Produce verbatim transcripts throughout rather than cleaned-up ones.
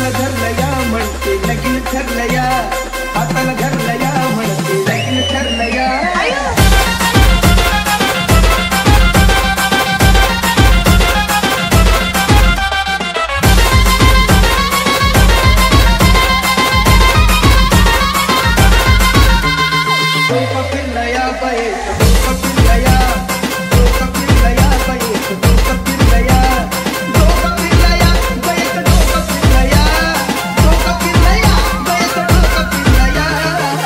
हाताला धरलं या म्हणते लगीन ठरलं या, हाताला धरलं या म्हणते लगीन ठरलं या. डोकं फिरलं या बाईचं, डोकं फिरलं या, डोकं फिरलं या बाईचं, डोकं फिरलं या, डोकं फिरलं या बाईचं, डोकं फिरलं या, डोकं फिरलं या बाईचं, डोकं फिरलं या.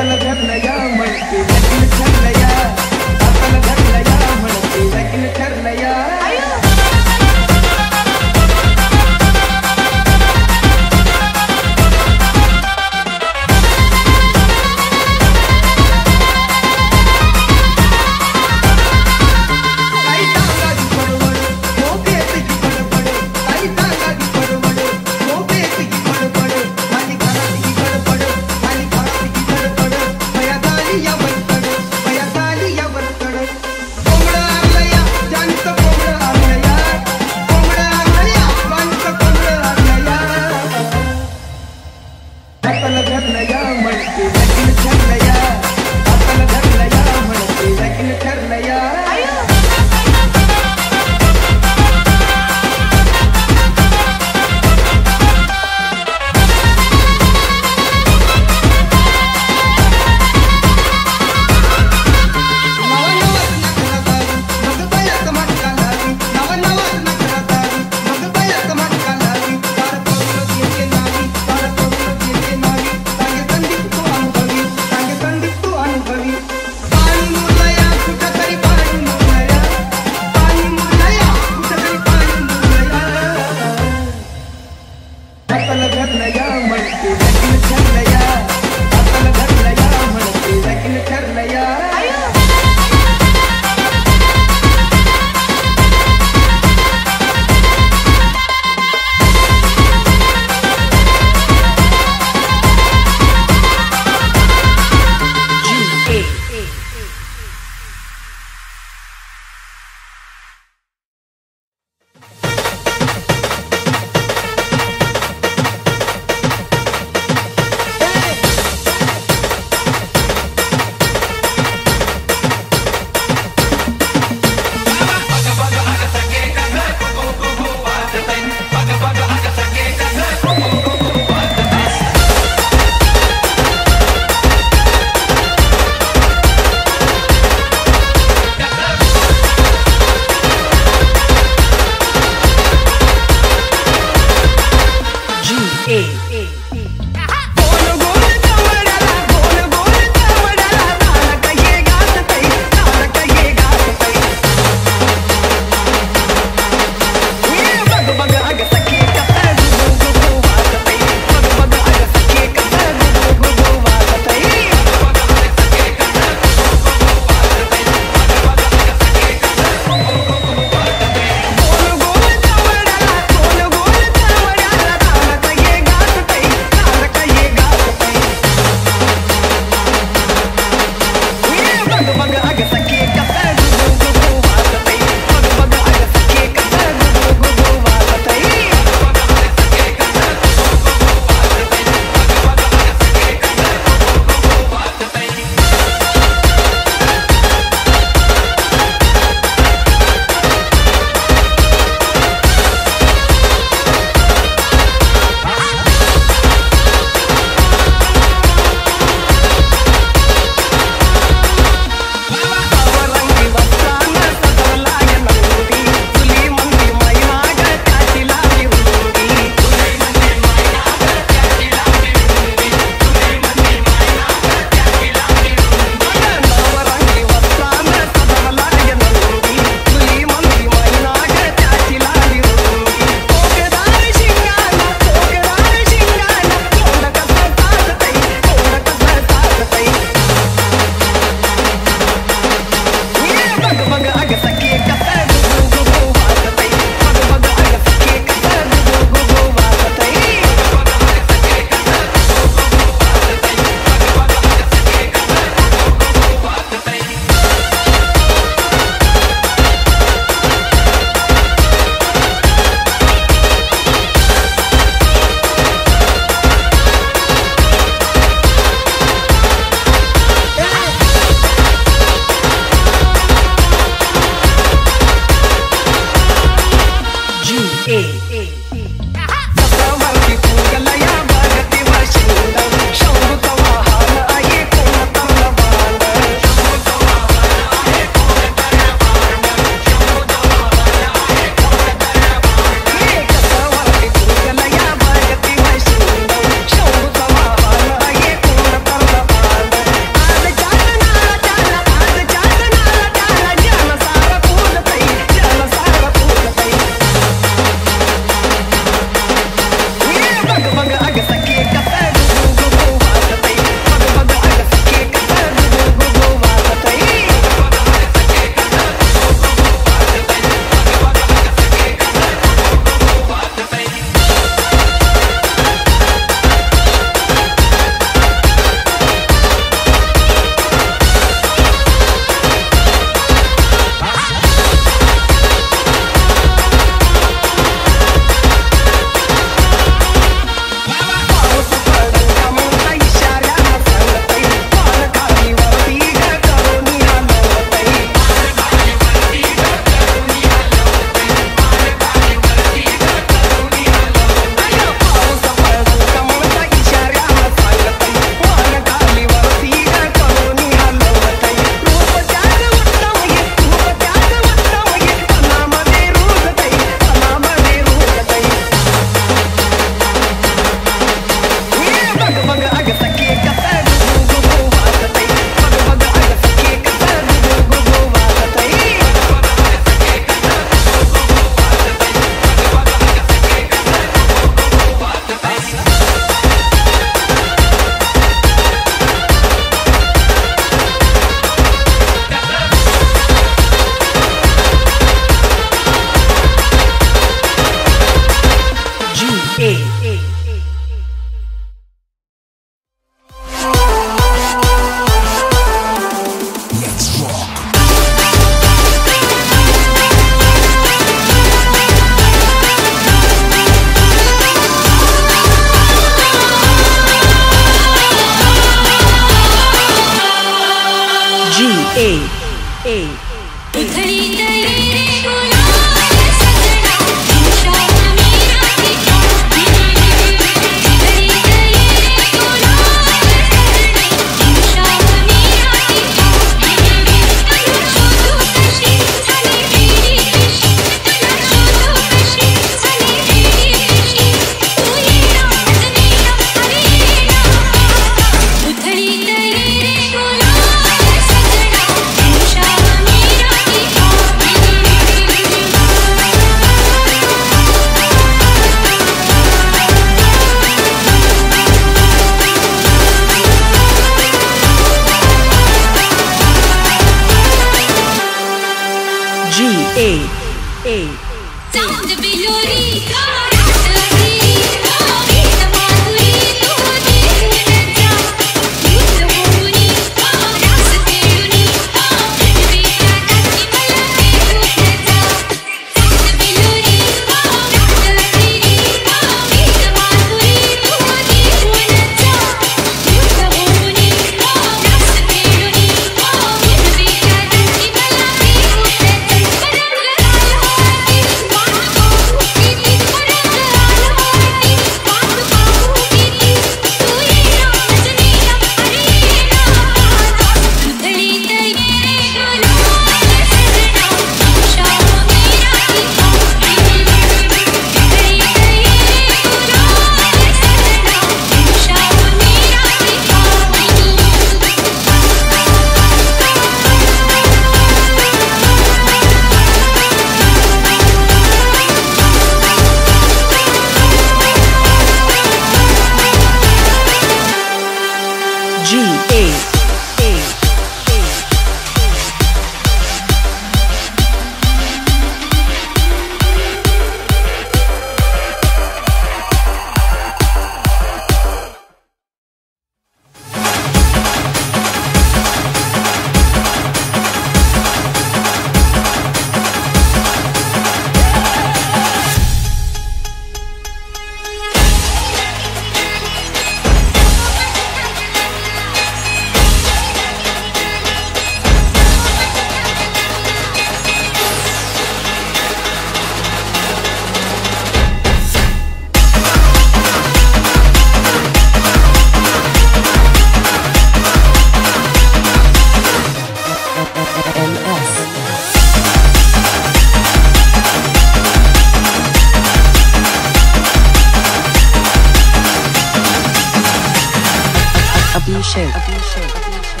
Abhishek, Abhishek, Abhishek.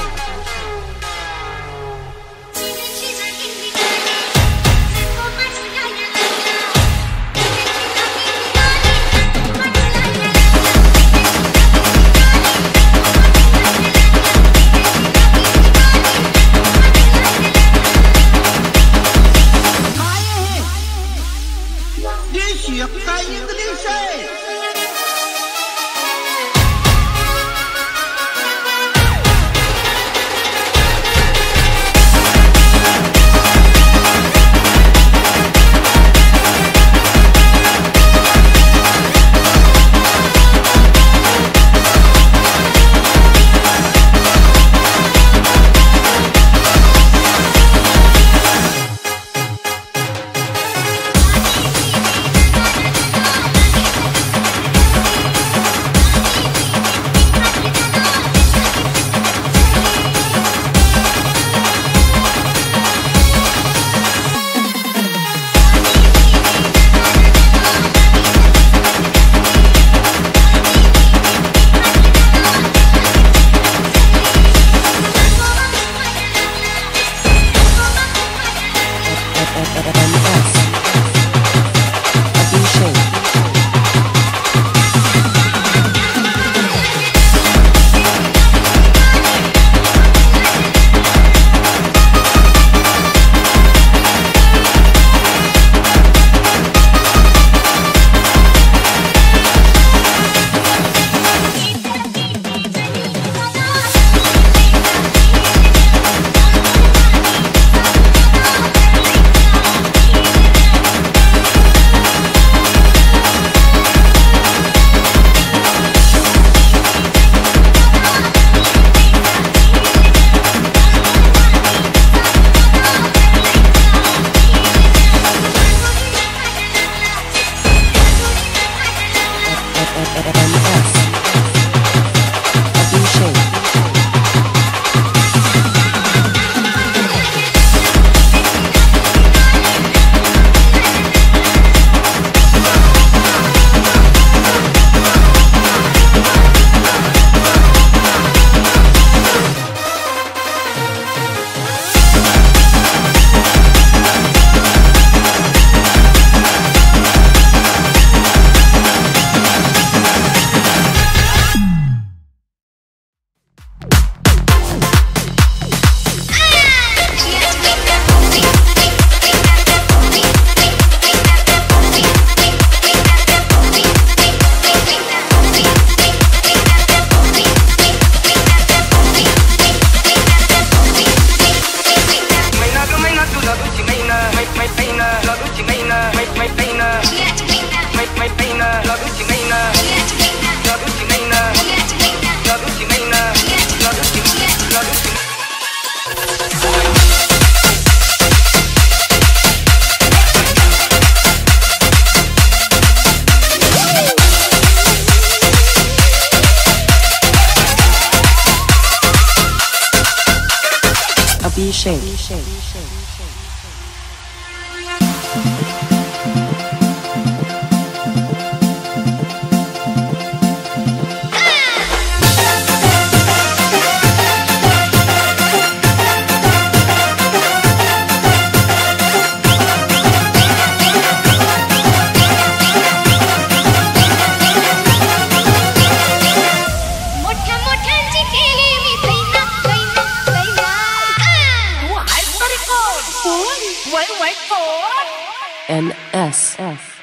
Abhishek. M S F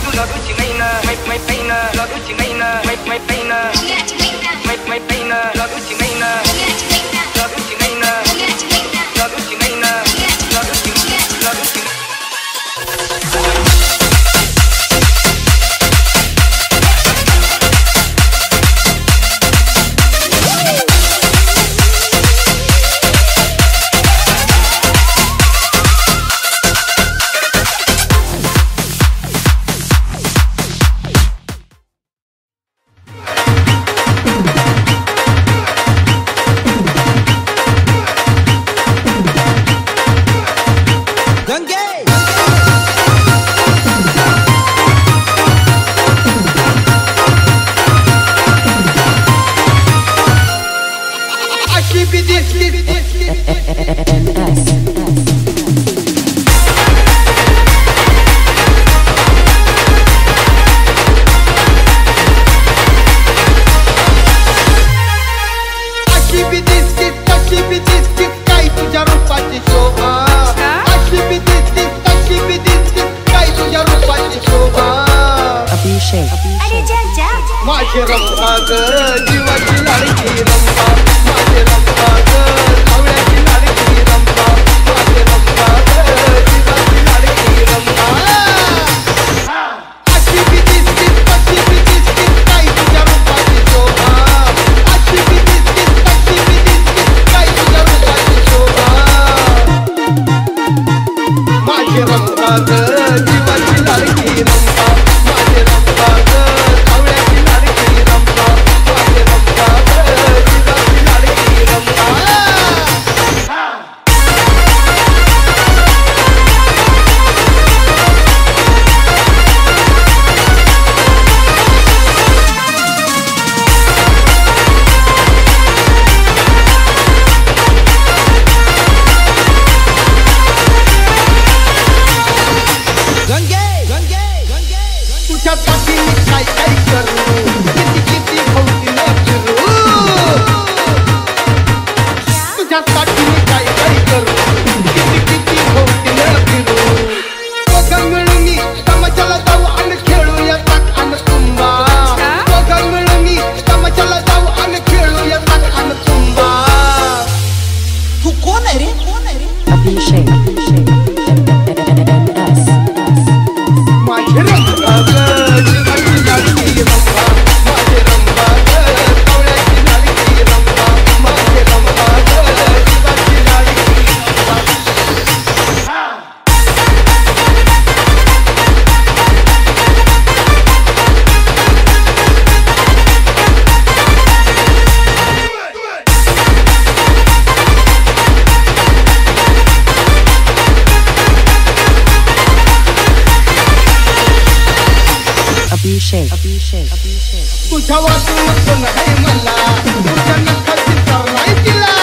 अभिषेक अभिषेक अभिषेक तुझ्या वाचून नको नाही मला तुझ्या नखाची तर नाही तिला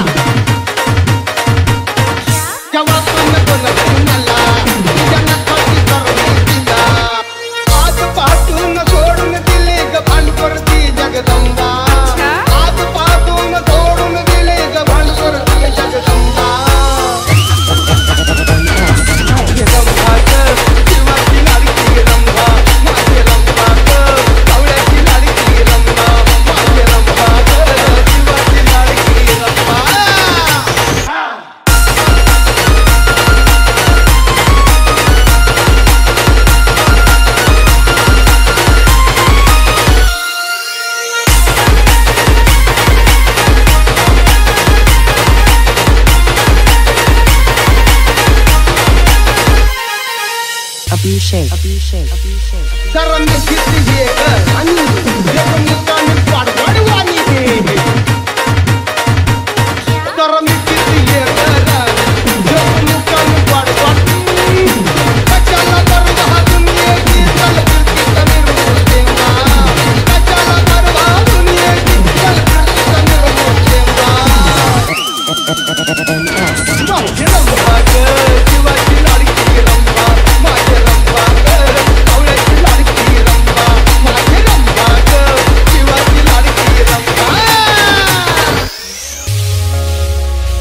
तुझ्या वाचून नको नाही मला तुझ्या नखाची तर नाही तिला आज पाठून सोडून दिले ग भांडपरती जगदंबा आज पाठून सोडून दिले ग भांडपरती जगदंबा जगदंबा जीवाची लाडकी रंभा माझे रंभा कावळ्याची लाडकी रंभा माझे रंभा जीवाची लाडकी रंभा अभिषेक अभिषेक अभिषेक जरा मी किती हे ग आणि लेको मुकामी पाडवाड वाणी हे जरा मी किती हे ग लेको मुकामी पाडवाड कचाला दरवाजा दुनियेची चल फिरती समीर मोठेवा कचाला दरवाजा दुनियेची चल फिरती समीर मोठेवा माझे रंभा ग जीवाची लाडकी रंभा माझे रंभा ग कावळ्याची लाडकी रंभा माझे रंभा ग जीवाची लाडकी रंभा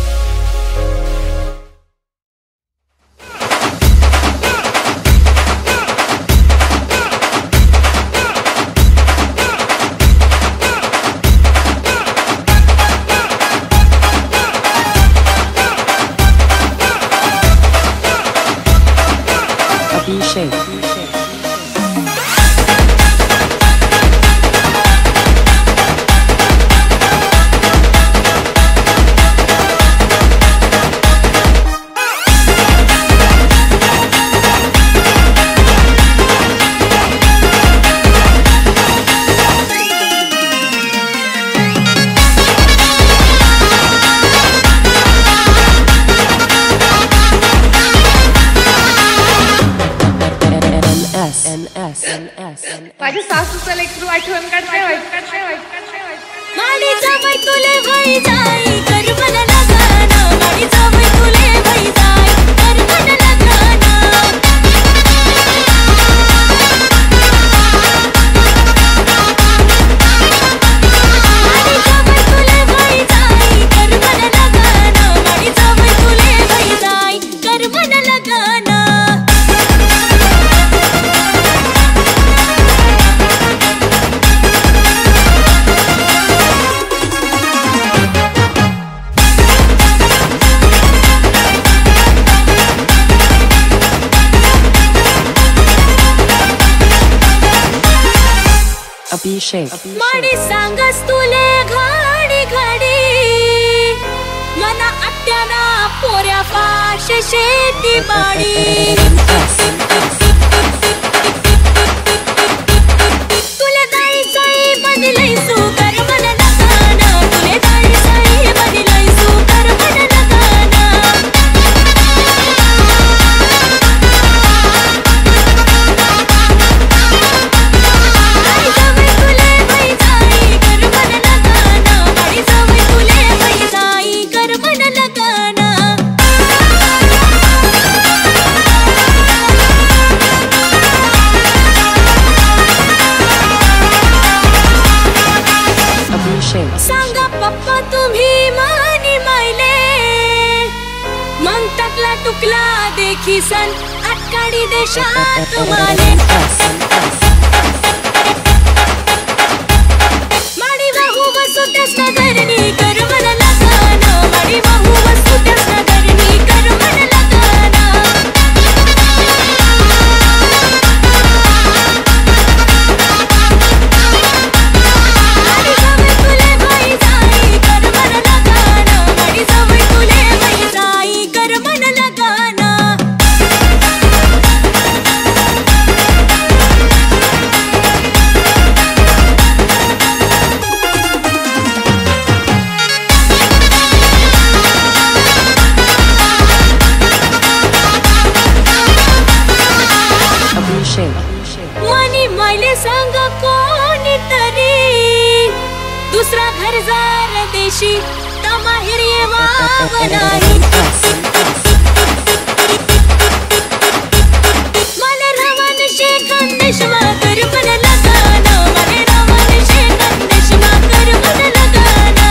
Abhishek. माझ्या सासूचं लेकरू आठवण काढते माडी जावई तुले वही जाई कर मला लगाना माडी जावई तुले वही जाई कर मला लगाना माडी जावई तुले वही जाई कर मला लगाना माडी जावई तुले वही जाई कर मला लगाना Abhishek. माडी सांगस तुले घाडी घाडी मना अट्ट्याना पोऱ्या फाश शेती बाडी तुले दाई साई बदलई सु कर मला लगाना तुले दाई साई बदलई सु कर मला लगाना सांगा पप्पा तुम्ही मानी मायले मग टाकला टुकला देखी सन आटकाडी देशात माने माडी वाहू बसू त्यास नगरनी कर मला लगाना माडी वाहू बसू त्यास नगरनी कर मला लगाना मनी मायले सांग कोणी तरी दुसरा घरदार देशी तमाहिर ये वाव नाही मले रवन शे कंदेशमा कर मला लगाना मले रवन शे कंदेशमा कर मला लगाना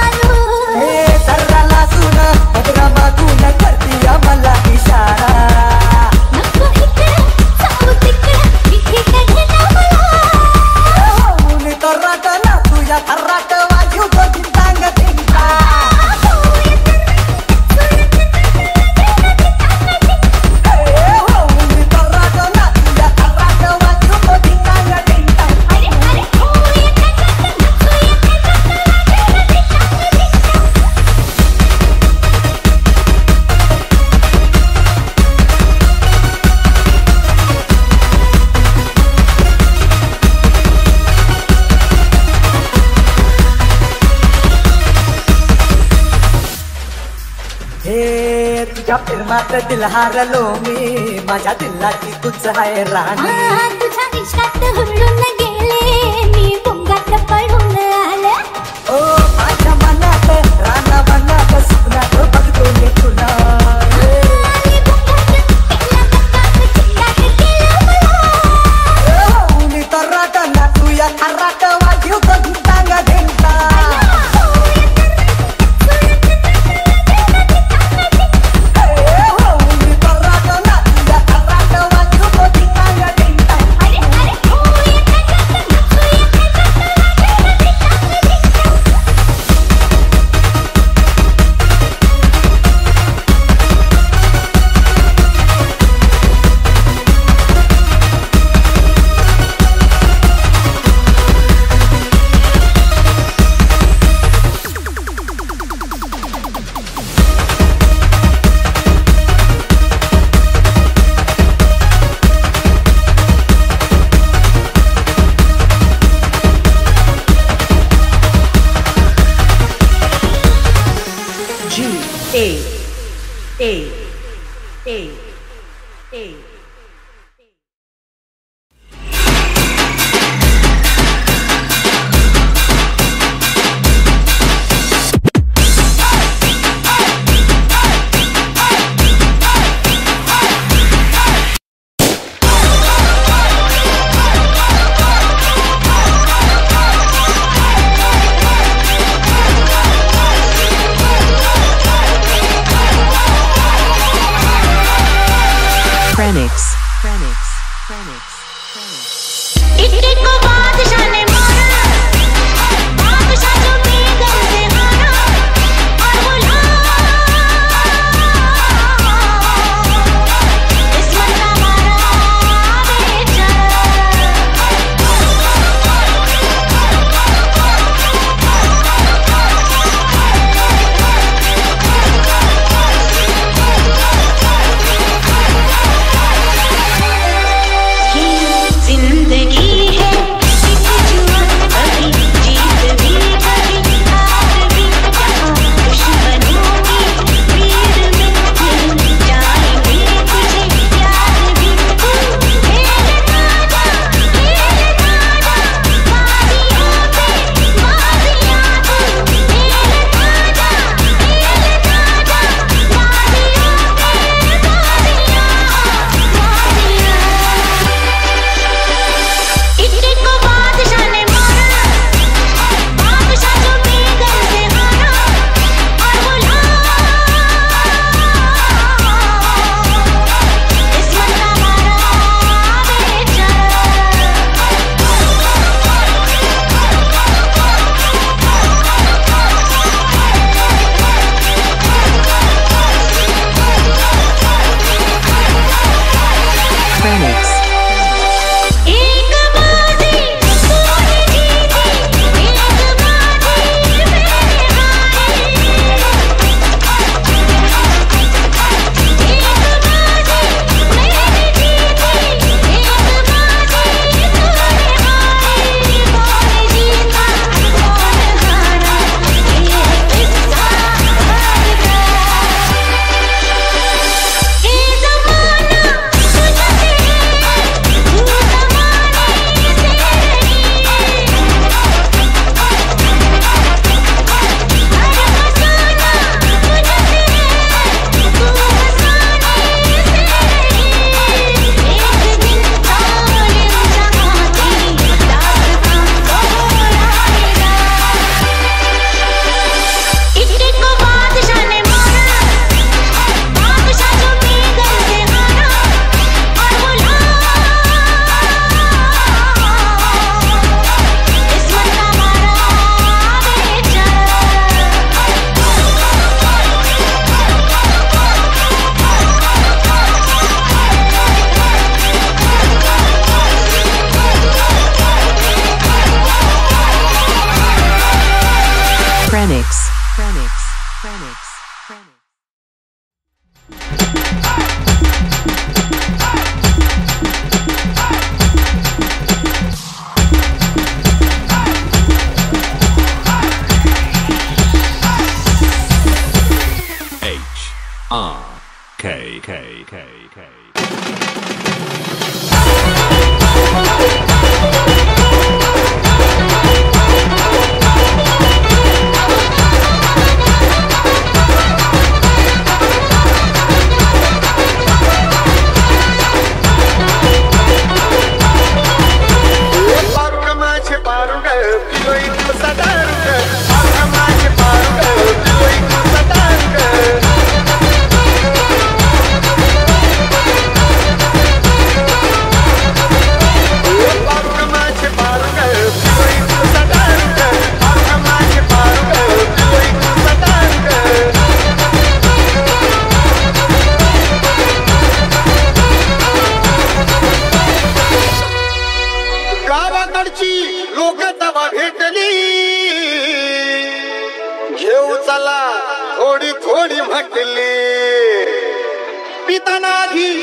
सर्राला सुना बदनामा तू न करती मला इशारा तुझ्या प्रेमात दिल हारलो मी, माझ्या दिलाची तुझ आहे राणी. तुझ्या इश्कात हुरळून गेले मी, भुंगात पडून आले. ओ माझ्या मनात राणा बनात स्वप्नात बघतो मी तुला. मी तर राट ना तू या खराट वाजीव कधी सांग देता. A A A A Pranix, Pranix, Pranix, Pranix. इक्के को बादशाह ने मारा, बादशाह जो बेगम से हारा, और बोला किस्मत का मारा बेचारा. जिंदगी है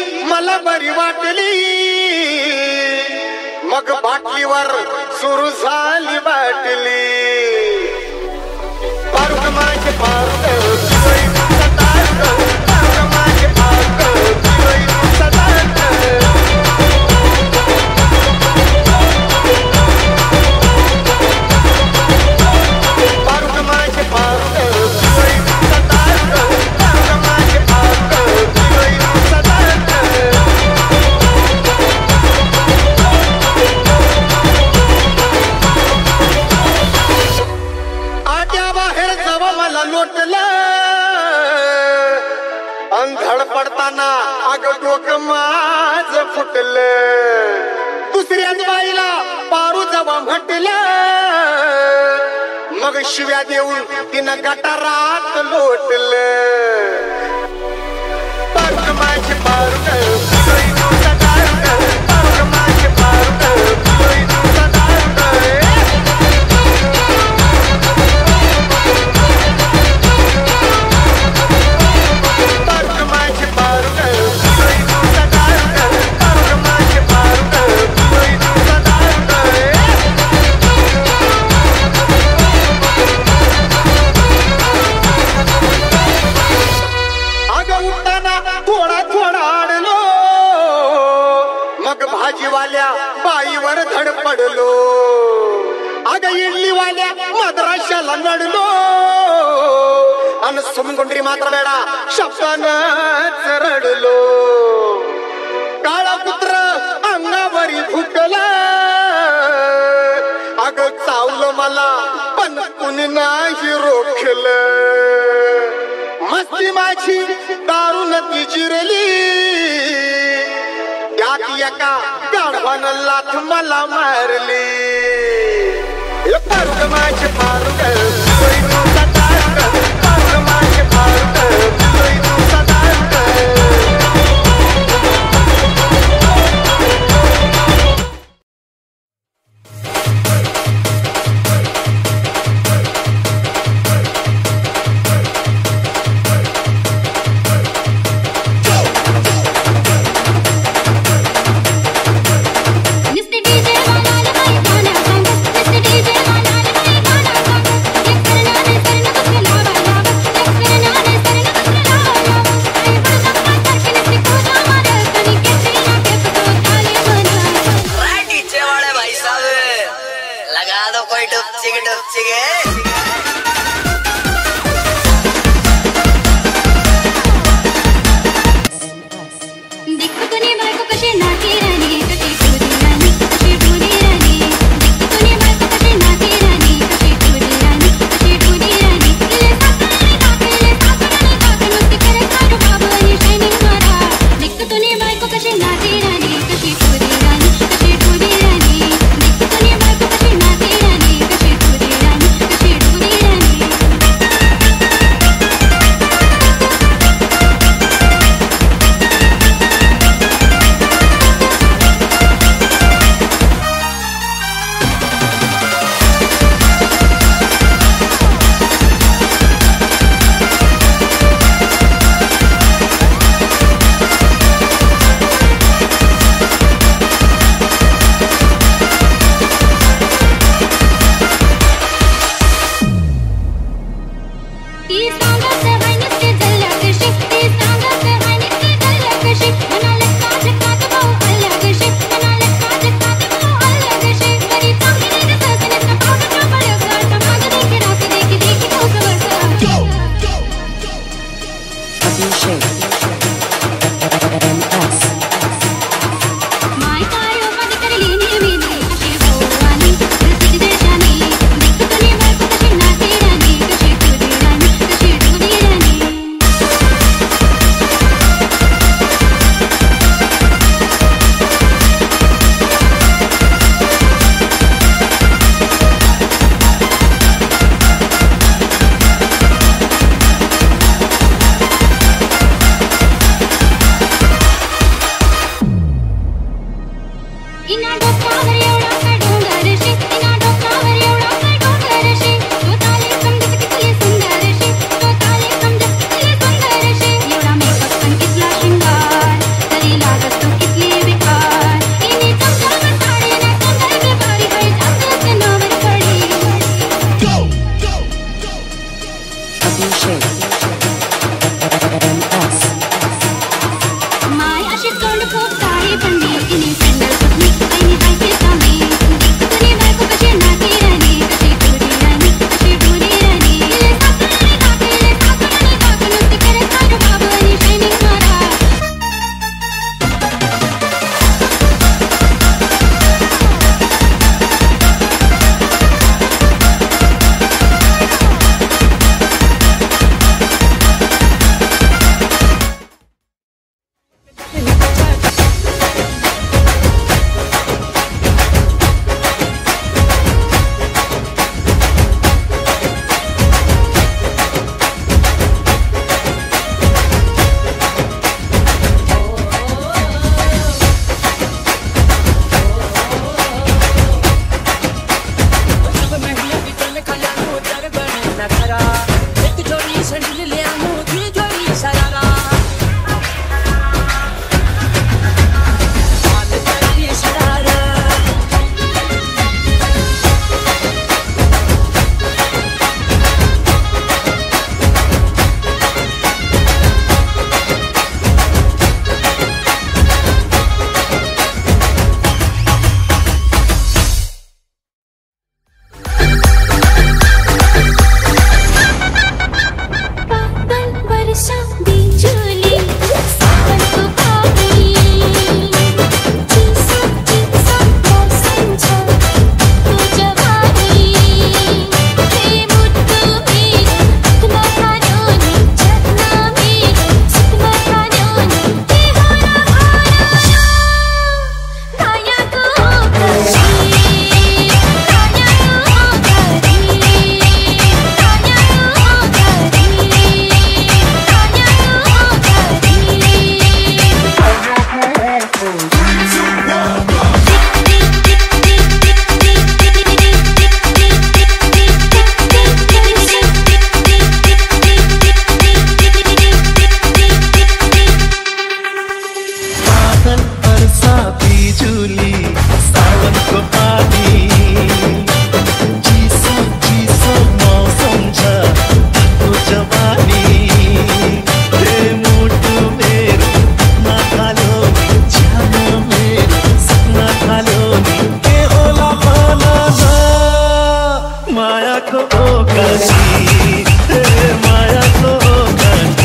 मला बरी वाटली मग बाटलीवर सुरू झाली बाटली पारुक माझे पारुक दिवाळी सदात पारुक माझे पारुक दिवाळी सदात पारुक माझे पारुक दिवाळी सदात पारुक माझे पारुक दिवाळी सदात आट्या बाहेर जावा मला लोटलं अंधड पडताना अगं डोकं माझ फुटलं दुसऱ्याच बाईला पारू जावा म्हटलं मग शिव्या देऊन तिनं गटारात लोटलं पारुक माझे पारुक दिवाळी सदात पारुक माझे पारुक दिवाळी सदात पारुक माझे पारुक दिवाळी सदात पारुक माझे पारुक दिवाळी सदात अगं उठताना थोडा थोडा आडलो मग भाजीवाल्या बाईवर धड पडलो अगं इडलीवाल्या मद्राशाला लढलो अन सुमगुंडरी मात्र बेडा शब्दानच रडलो काळा पुत्र अंगावरी फुटला अगं चावलं मला पण कुणी नाही रोखलं मस्ती माझी दारून ती जिरली त्यात एका गाढवानं लाथ मला मारली हे पारुक माझे पारुक दिवाळी सदात पारुक माझे पारुक दिवाळी सदात निस्ते डीजे वाला लगाई गाना गाना निस्ते डीजे वाला लगाई गाना गाना एक करना ने करना कुछ लावा लावा एक करना ने करना कुछ लावा लावा आई बड़ा धक्का करके निस्ते को जा मारे कनी के सीना के पतो ताले बना राइट डीजे वाले भाई साहब लगा दो कोई डुबची के डुबची के दिक्क तुने बायको कशी नाची राणी कशी टुरी राणी कशी टुरी राणी दिक्क तुने बायको कशी नाची राणी कशी टुरी राणी कशी टुरी राणी ले साकराने काके ले साकराने काके नुसती करे काढू बाबानी शायनिंग मारा दिक्क तुने बायको कशी नाची राणी कशी टुरी राणी कशी टुरी राणी दिक्क तुने बायको कशी नाची राणी कशी टुरी राणी कशी टुरी राणी बादल बरसा बिजुली सावन को पानी चिसो चिसो मौसम छ को जवानी हे मुटु मेरो नखालो नि छानो मेरो सपना खालो नि के होला पाना मायाको ओकासी हे मायाको ओकासी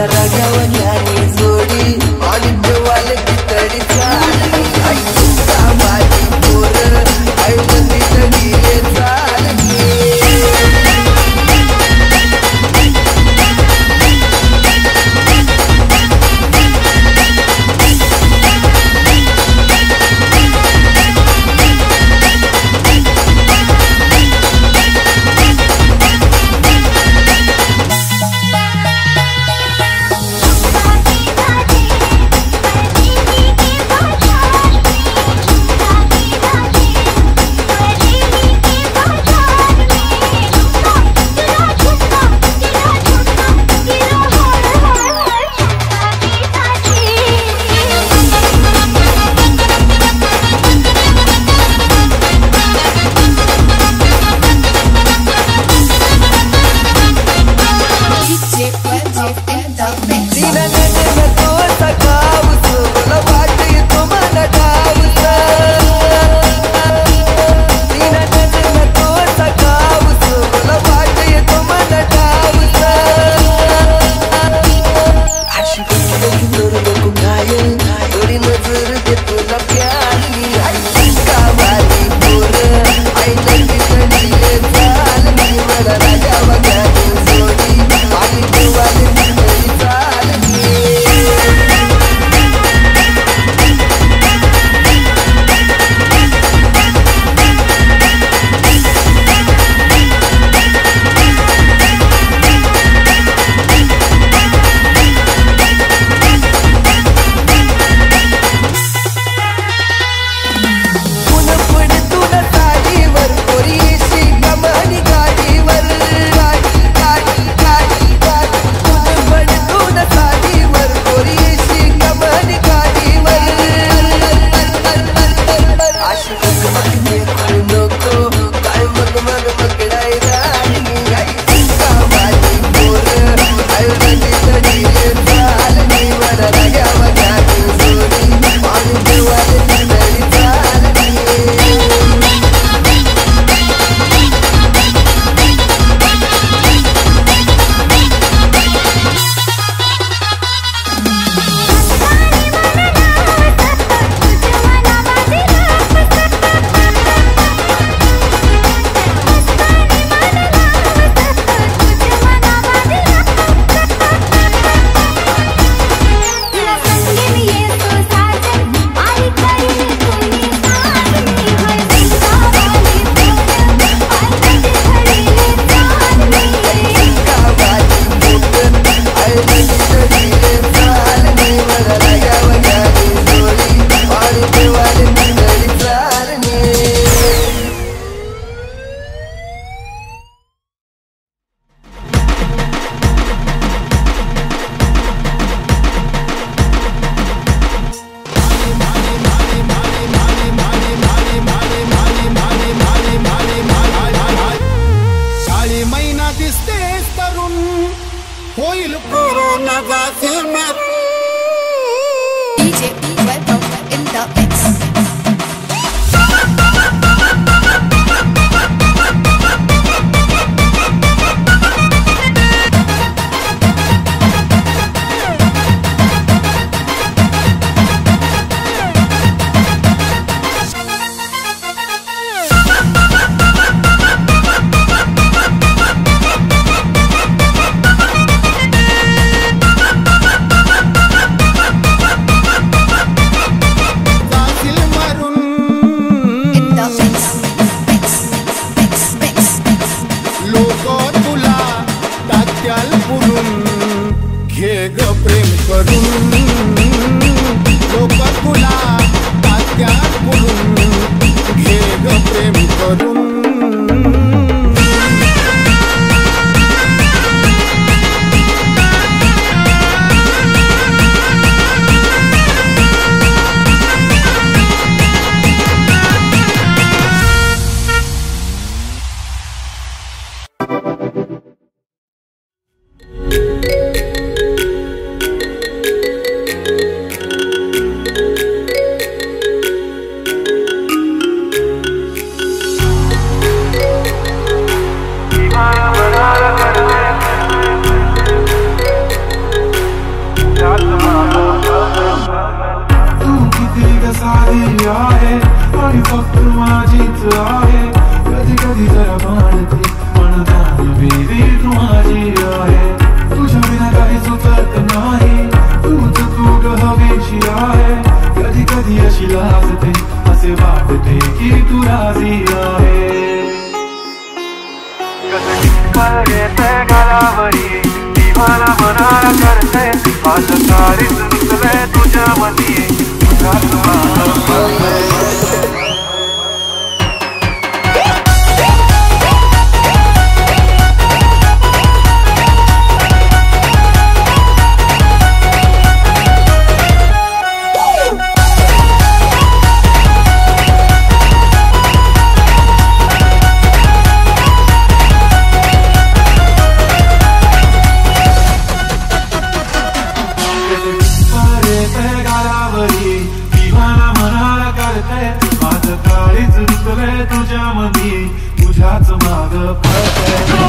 जोडी आणि वाले तडी चालली आई तुझा करू नको घायल थोडी नजर दे तुला प्यारी आई कावाली पोर आई लगी तडीले चाल मी मला राजा वगाने सोडी आई देवाले तडी चाल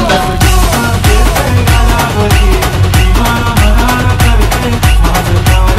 माझं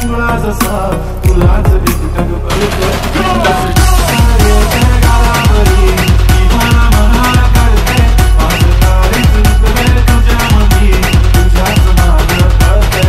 पिवळा जसा फुलाच बिकटक करतो सारे जगावरी मला मनाला कळते माझं काय चुकले तुझ्या मनी तुझ्याच मागं कळते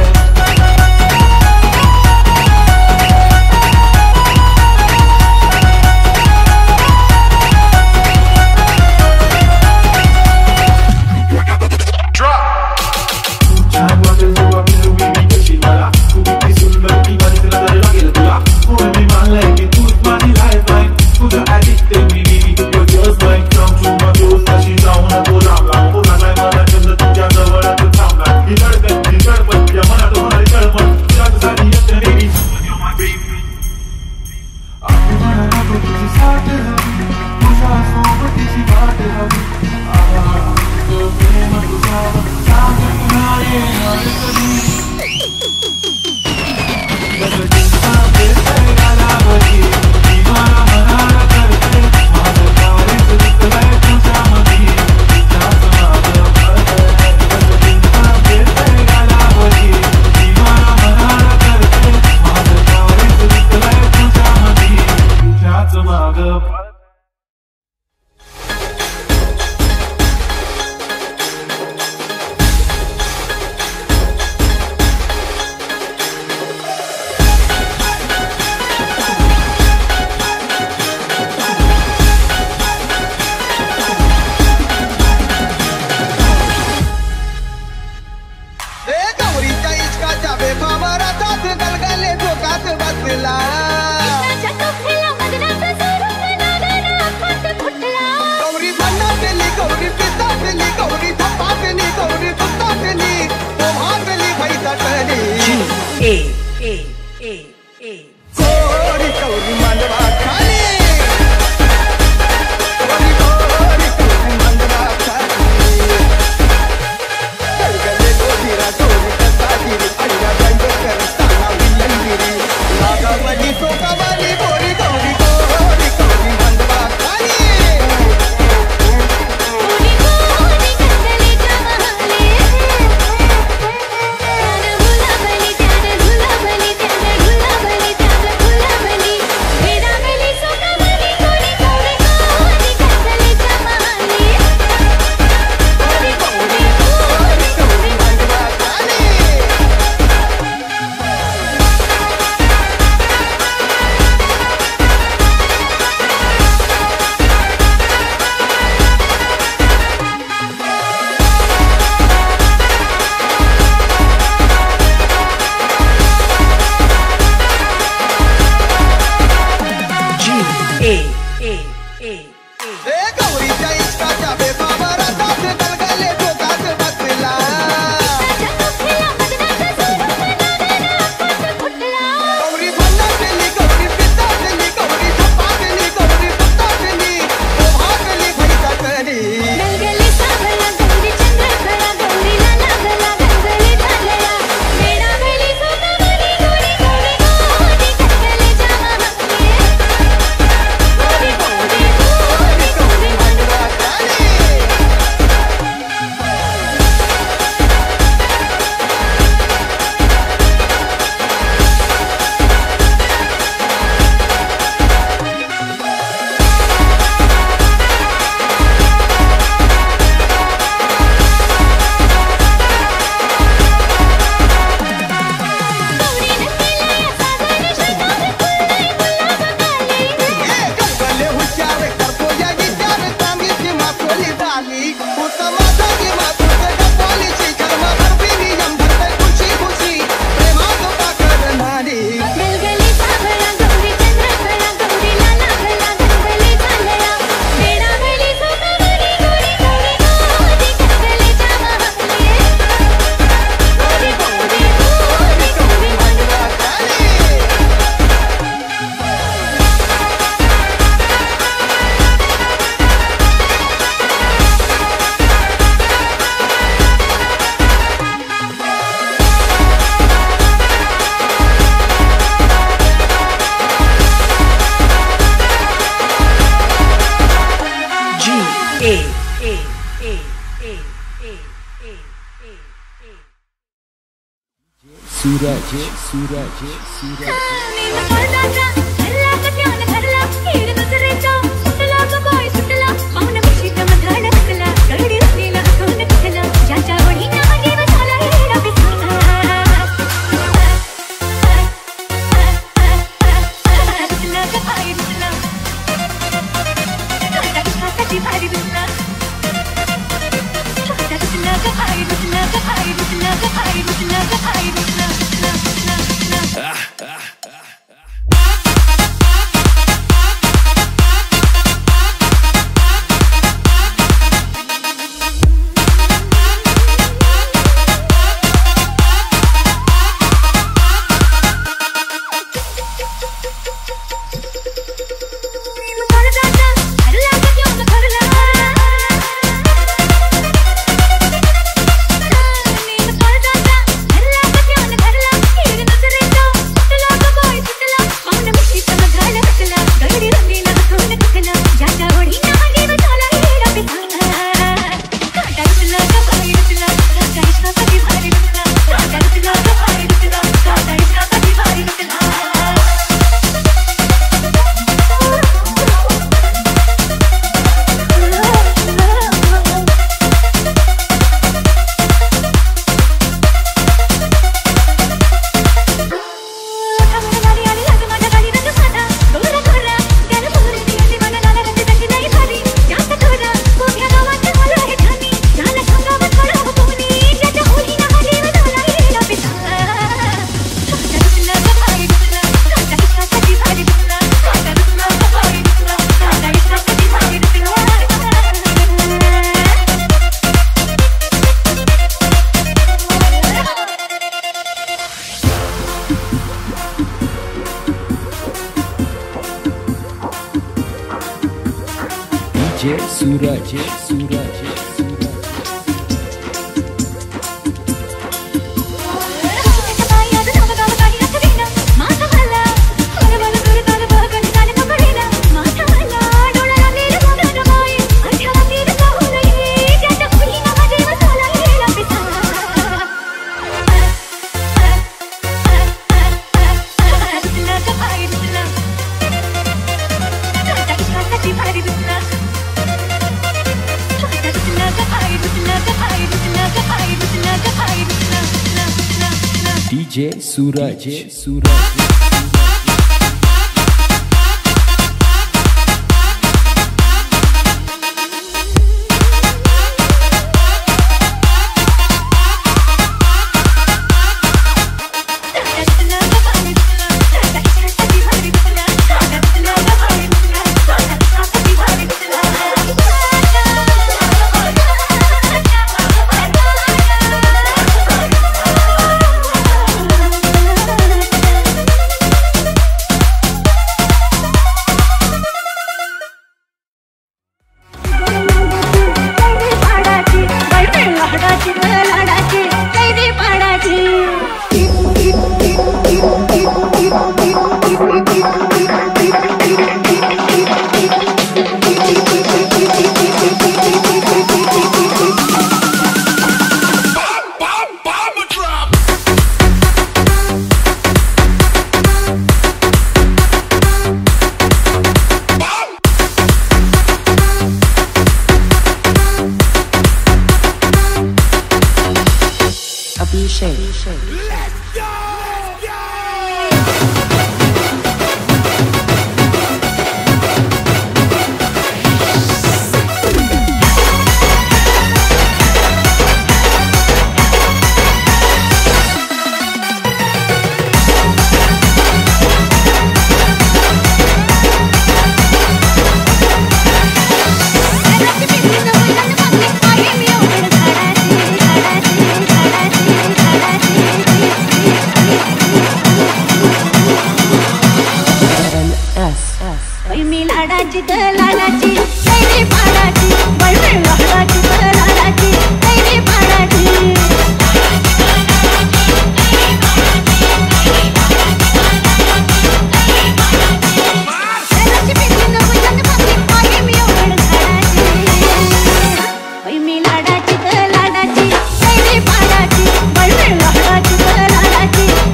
A, A, A, A. गोरी गौरी मांडवा खाली गोरी गोरी गौरी मांडवा खाली गलगले गोधीरा गोरी कसागिरी अड्या दंड करताना विलंगिरी नागावली सोगावली गोरी गौरी गोरी गौरी मांडवा खाली गोरी गोरी कस्तले जमाले त्यानं गुलाबली त्यानं गुलाबली त्यानं गुलाबली त्यानं गुलाबली सूरज सूरज सूरज నేను పడదాకా కర్లాక ధ్యాన కర్లా ఏడు నజరేతో సుట్టలాగా బాయ్ సుట్టలా మౌన విషిత మధ్యాహ్న కల గడి నీల కోన కల చాచా వడి నా జీవ సాల హేరా బిసా రచనా का भाई रचना छोटा छोटा सी भारी रचना छोटा रचना का भाई रचना का भाई रचना का भाई रचना का भाई रचना जय सूरज सूरज डीजे सूरज सूरज लाडाची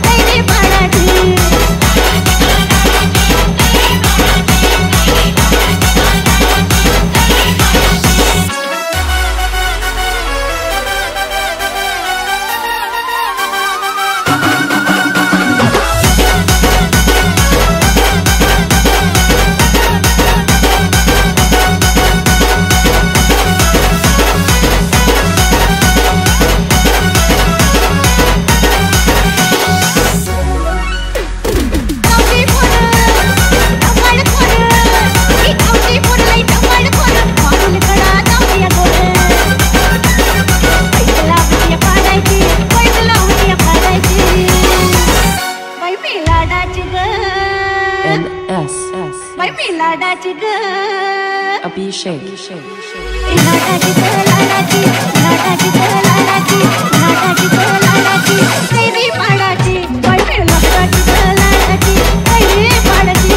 लाडाची ग N S S बाई मी लाडाची ग Abhishek लाडाची ग लाडाची लाडाची ग लाडाची लाडाची ग लाडाची देवी पाडाची बाई मी लाडाची ग लाडाची देवी पाडाची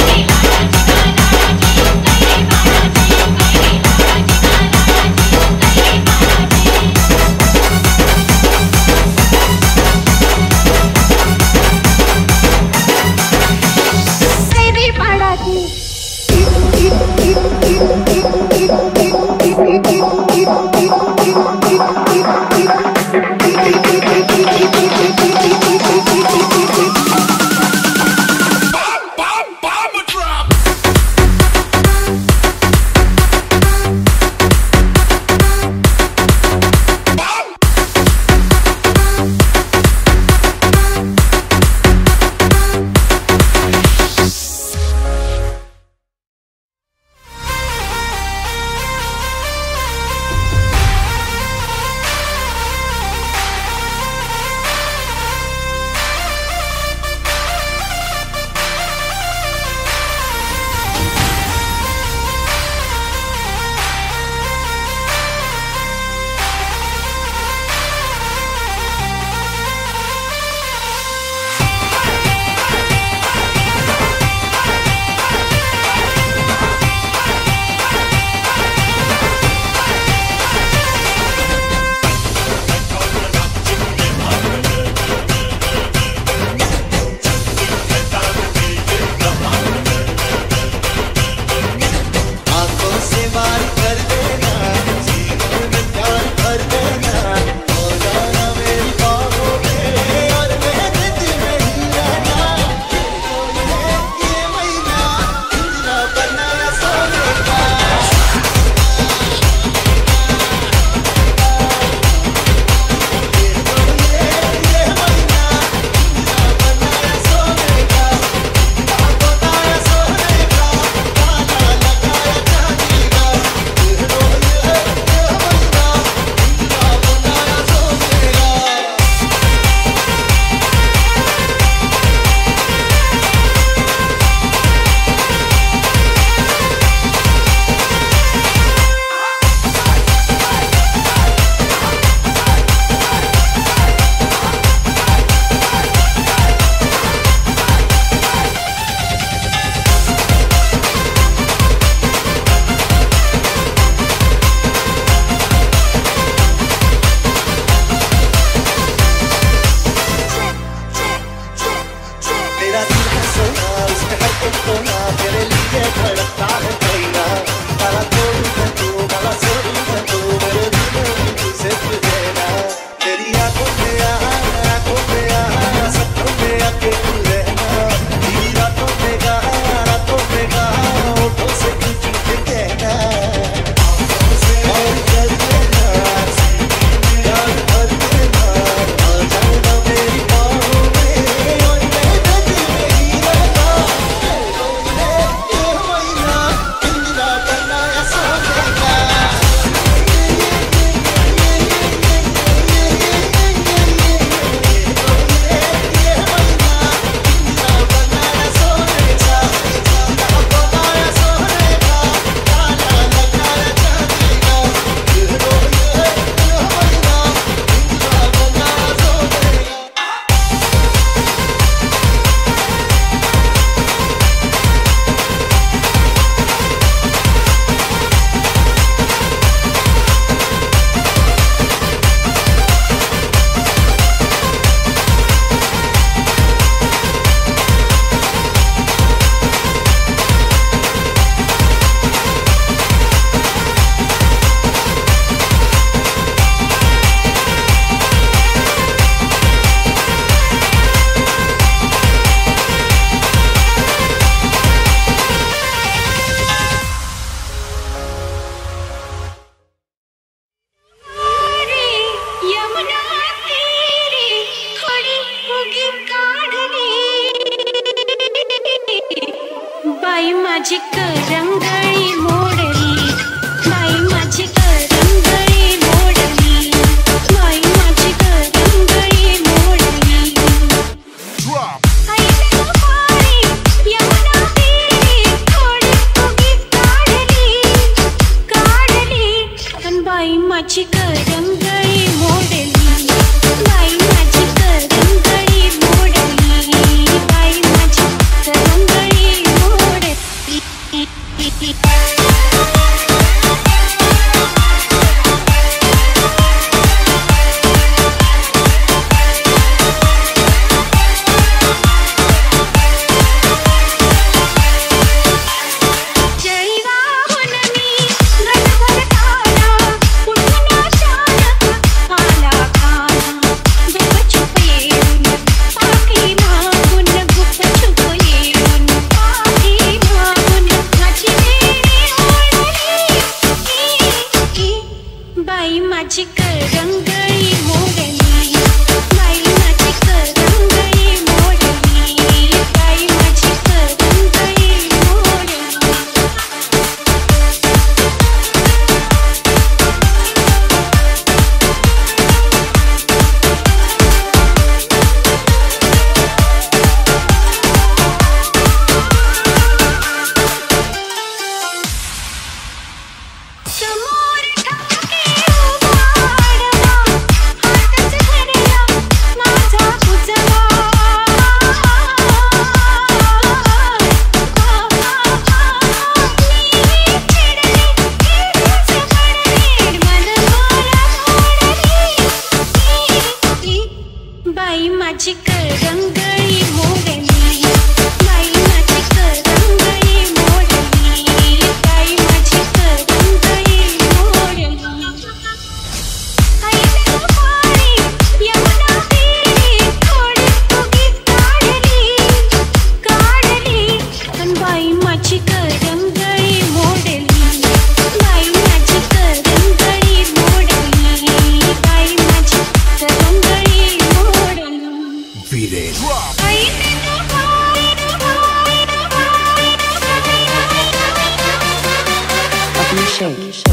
बाई माझी करंगळी मोडली, बाई माझी करंगळी मोडली, बाई माझी करंगळी मोडली. आई Abhishek.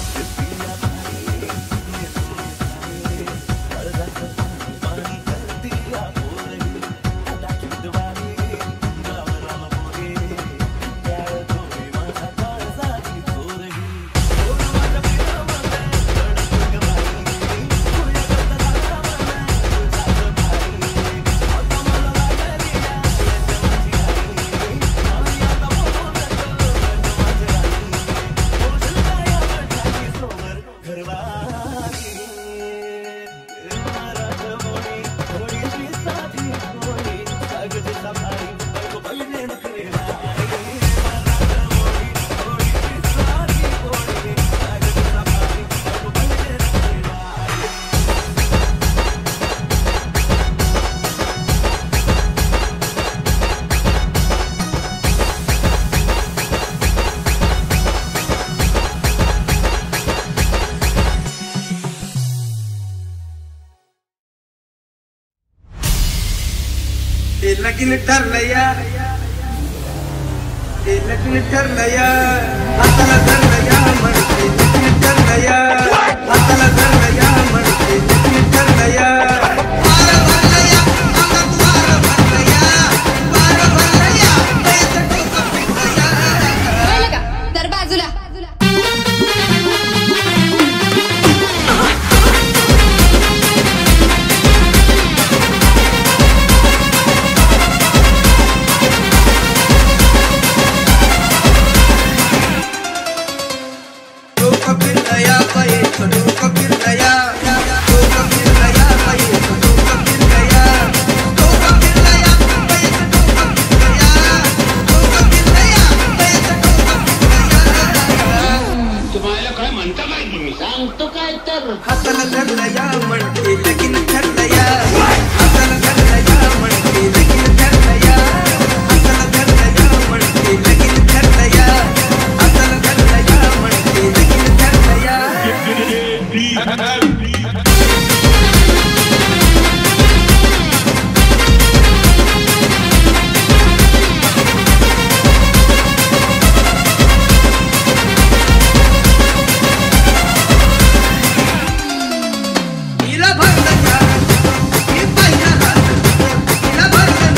लगीन ठरलया ते लगीन ठरलया हाताला धरलया म्हणते लगीन ठरलया हाताला धरलया म्हणते लगीन ठरलया वार भरलया अंगात वार भरलया वार भरलया पैसे टोक पिकलया कळलं का तर बाजूला हाताला धरलया म्हणते लगीन ठरलया हाताला धरलया म्हणते लगीन ठरलया हाताला धरलया म्हणते लगीन ठरलया हाताला धरलया म्हणते लगीन ठरलया हिला भरलया ही पहिला हात हिला भरलया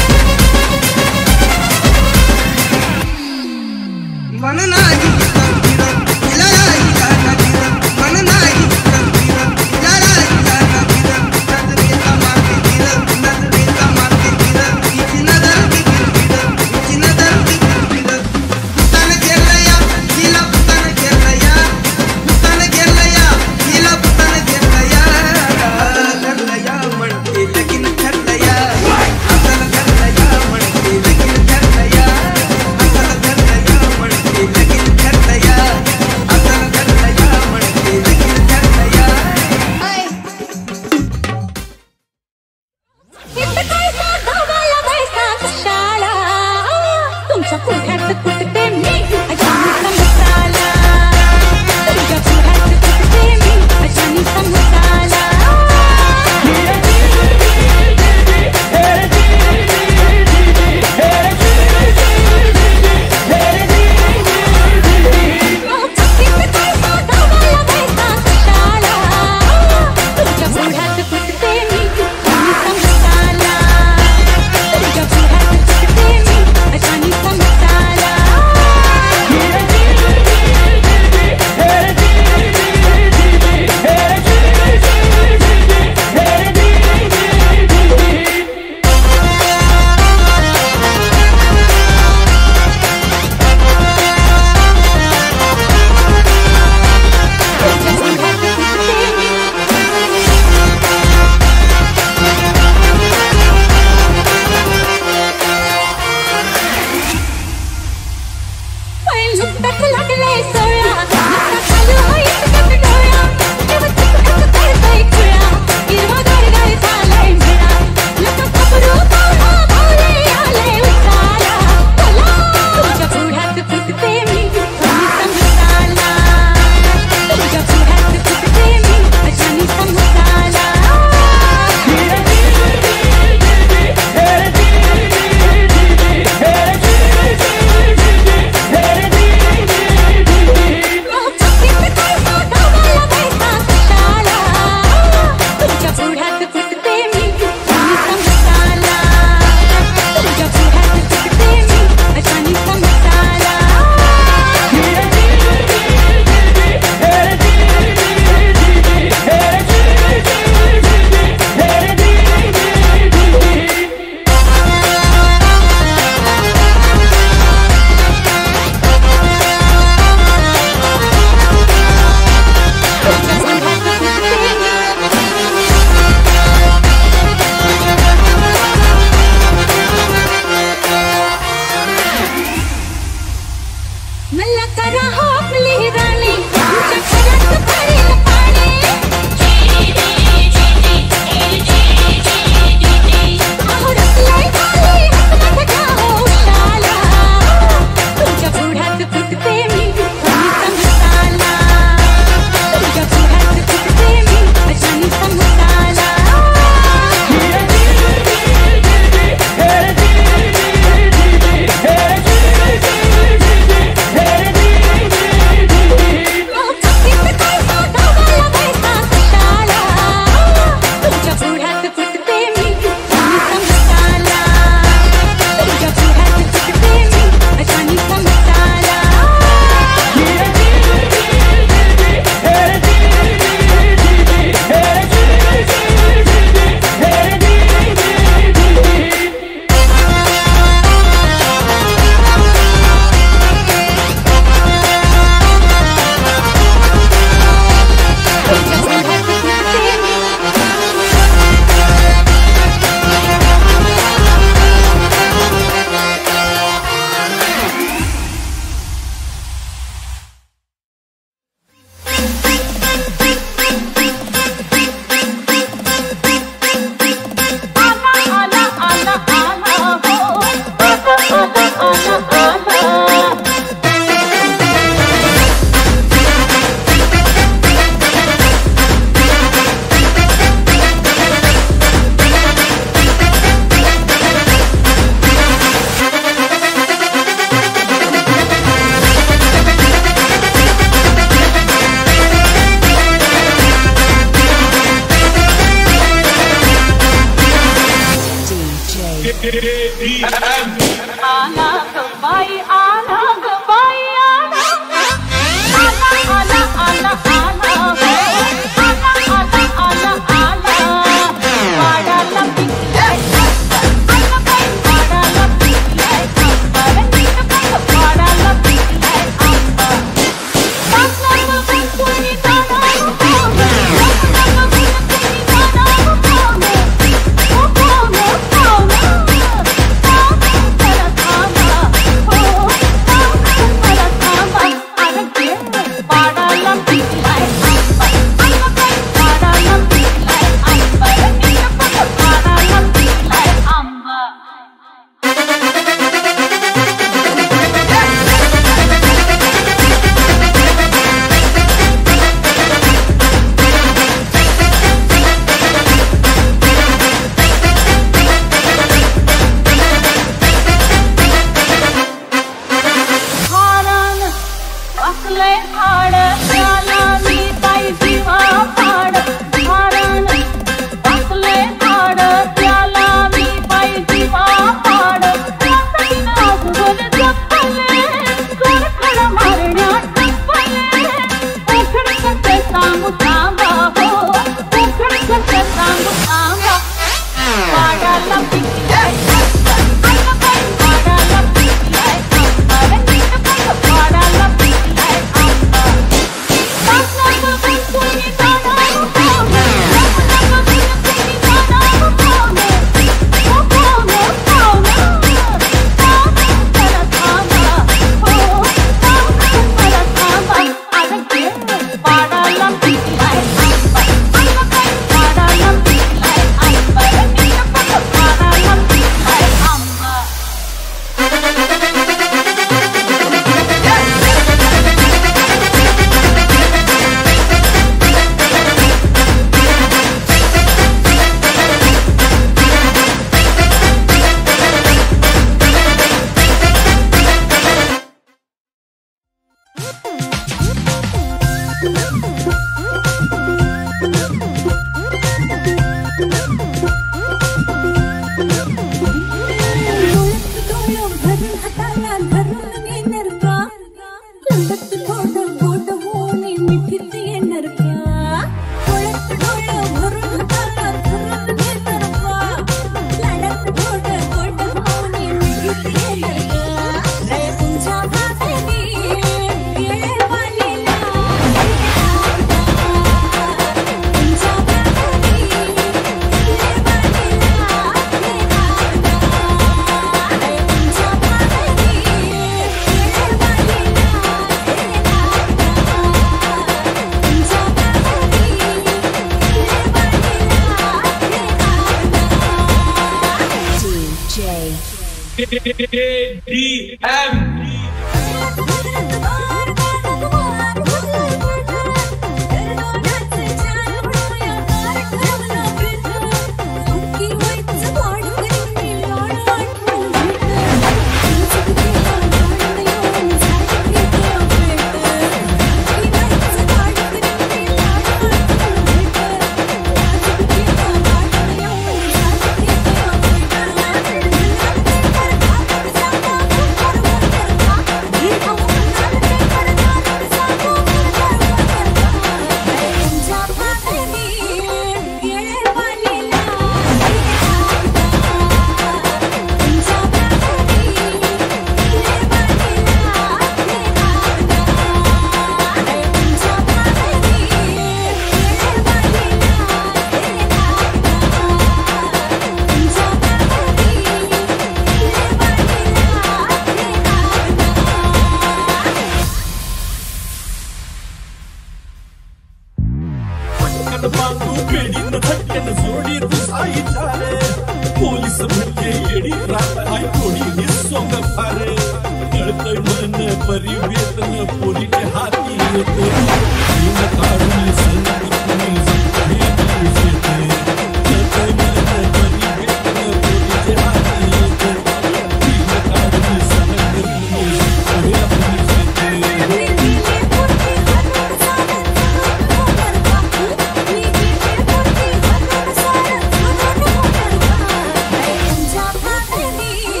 Thank you.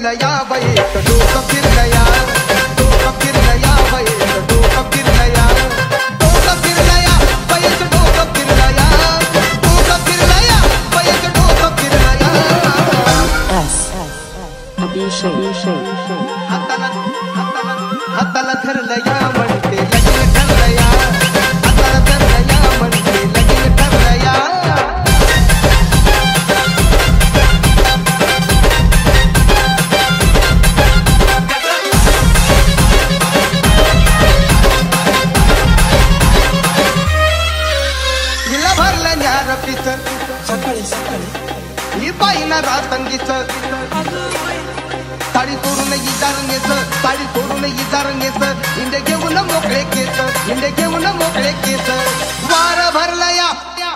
फिरलया बाई डोकं फिरलया डोकं फिरलया बाई डोकं फिरलया डोकं फिरलया बाई डोकं फिरलया डोकं फिरलया बाई डोकं फिरलया S. Abhishek. हाताला हाताला हाताला धरलया म्हणते लगीन ठरलया हाताला धरलया म्हणते लगीन ठरलया हिला भरलं न्यार पिच सकाळी सकाळी ही बाईना रातंगीच साडी सोडून इजारंगेच साडी सोडून इजारंगेच इंडे घेऊन मोकळे केस इंडे घेऊन मोकळे केस वार भरलया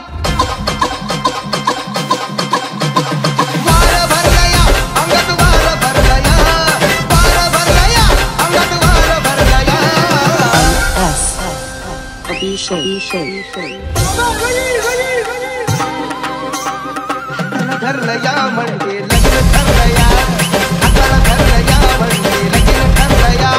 वार भरलया अंगात वार भरलया वार भरलया अंगात वार भरलया S. Abhishek. धरलया म्हणजे लग्न ठरलया हाताला धरलया म्हणजे लग्न ठरलया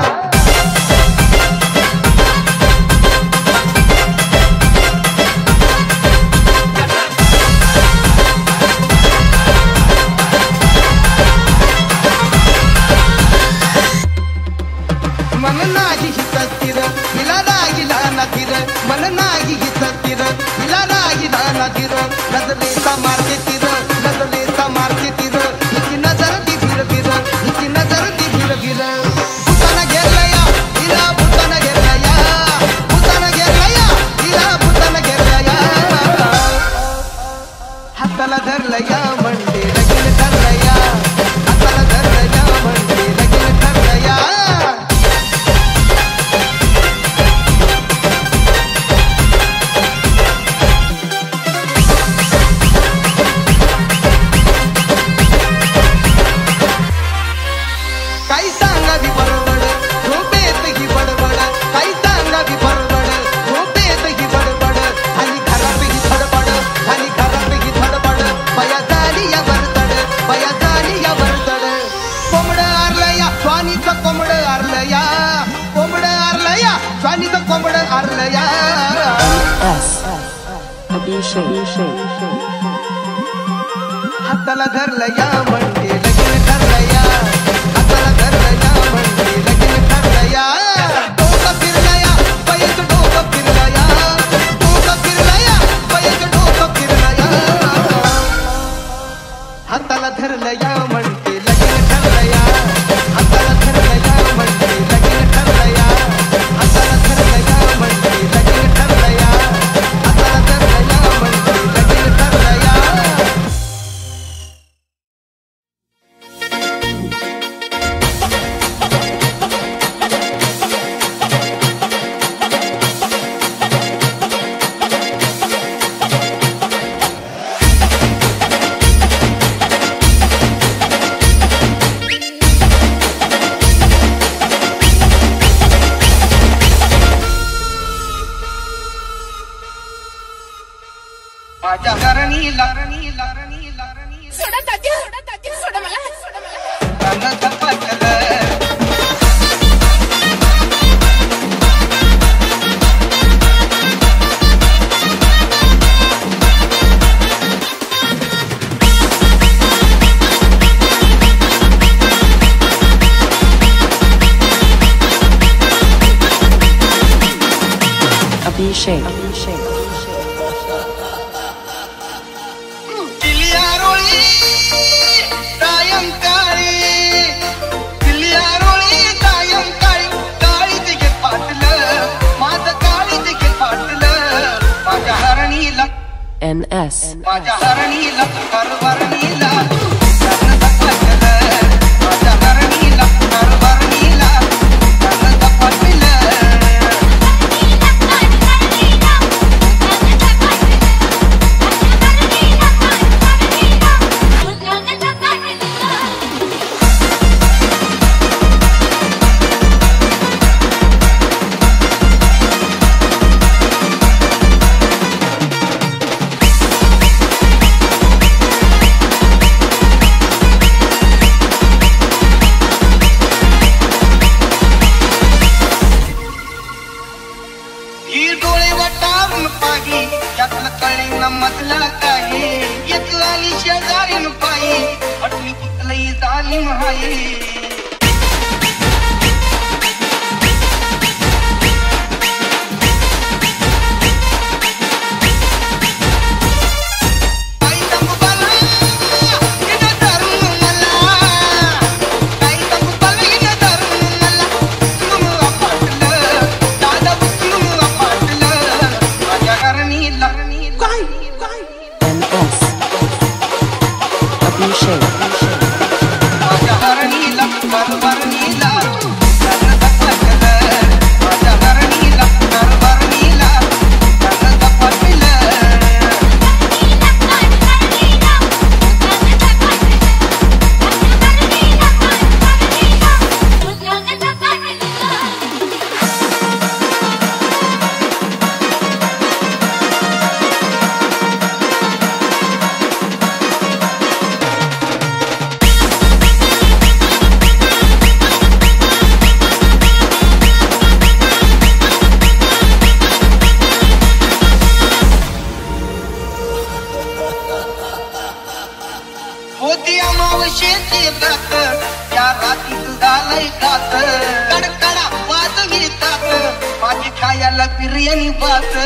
मन नाही हित तिर हिला रागिला ना तिर मन नाही हित तिर हिला रागिला ना तिर नजरेचा मारते तिर नजरेचा मारते तिर हिची नजर ती फिर फिर हिची नजर ती फिर फिर भूताना घेरलया हिला भूताना घेरलया भूताना घेरलया हिला भूताना घेरलया हाताला धरलया म्हणजे लगीन ठरलया हाताला धरलया म्हणजे लगीन ठरलया काही सांगावी बडबड झोपेत ही बडबड काही सांगावी बडबड झोपेत ही बडबड आणि घरात ही धडपड आणि घरात ही धडपड बया झाली या वरतड बया झाली या वरतड कोंबड आरलया स्वानीचं कोंबड आरलया कोंबड आरलया स्वानीचं कोंबड आरलया S. Abhishek. हाताला धरलया म्हणजे लगीन ठरलया हाताला धरलया म्हणजे लगीन ठरलया डोकं फिरलया बाईचं डोकं फिरलया डोकं फिरलया बाईचं डोकं फिरलया हाताला धरलया म्हणते लगीन ठरलया हाताला धरलया म्हणते लगीन ठरलया हाताला धरलया म्हणते लगीन ठरलया हाताला धरलया म्हणते लगीन ठरलया माझ्या हरणीला हरणीला हरणीला हरणीला सोडा तात्या सोडा तात्या सोडा मला सोडा मला गाणं झपाटलं. Abhishek. किल्ल्यारोळी सायंकाळी किल्ल्यारोळी सायंकाळी काळी दिघे फाटलं माझं काळी दिघे फाटलं माझ्या हरणीला N S. माझ्या हरणीला हरभरणीला गाणं झपाटलं. माझ्या हरणीला हरभरणीला गाणं झपाटलं. ही डोळे वटारून पाही यातलं कळे न मधला काही एक आली शेजारीन पायी अटली पुतलई झाली महाई होती अमावशेची रात त्या रातीत झालंय गात कडकडा वाजवितात माझी खायला बिर्याणी बात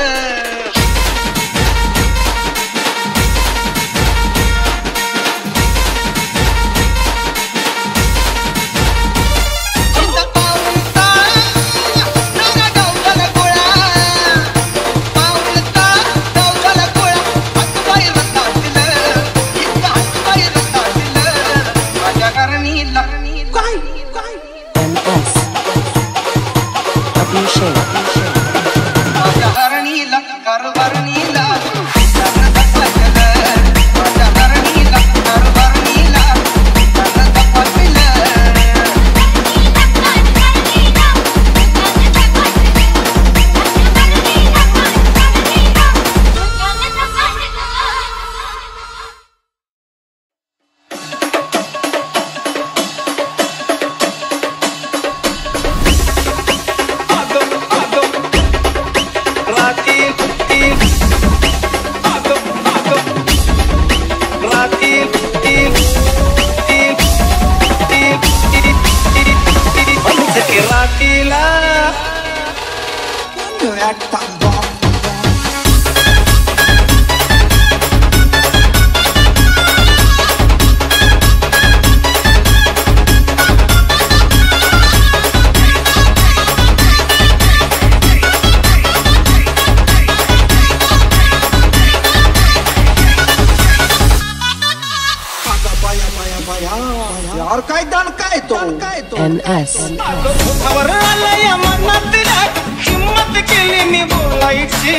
यार काय दान काय तो N S खबर आलंय मनात हिम्मत केली मी बोलायची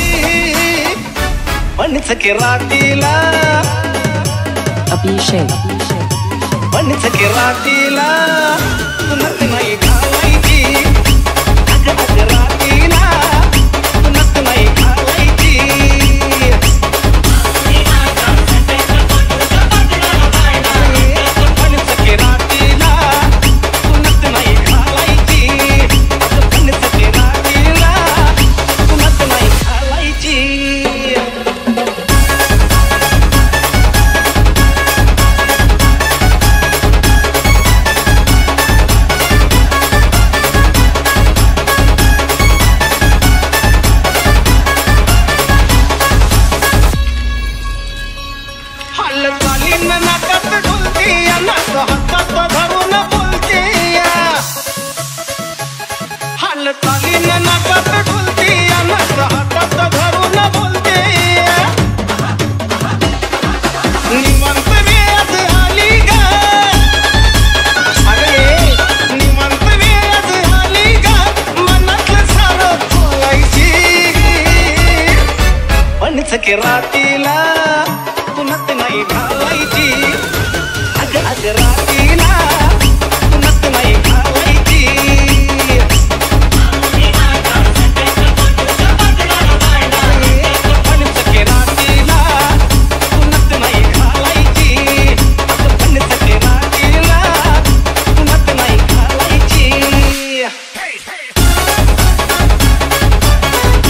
म्हणच की रातीला Abhishek म्हणच की रातीला तुनत नाही घालायची अग अग रातीला तुनत नाही घालायची के रातीला तुनत नाही घालायची अग अग रातीला तुनत नाही घालायची फणस के रातीला तुनत नाही घालायची फणस के रातीला तुनत नाही घालायची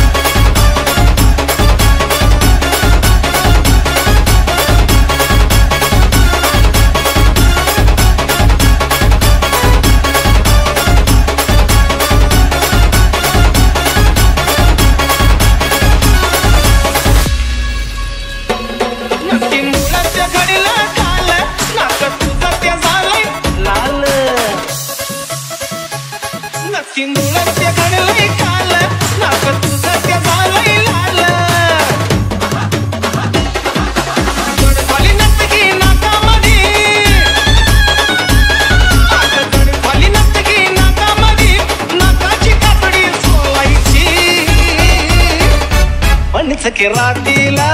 के रातीला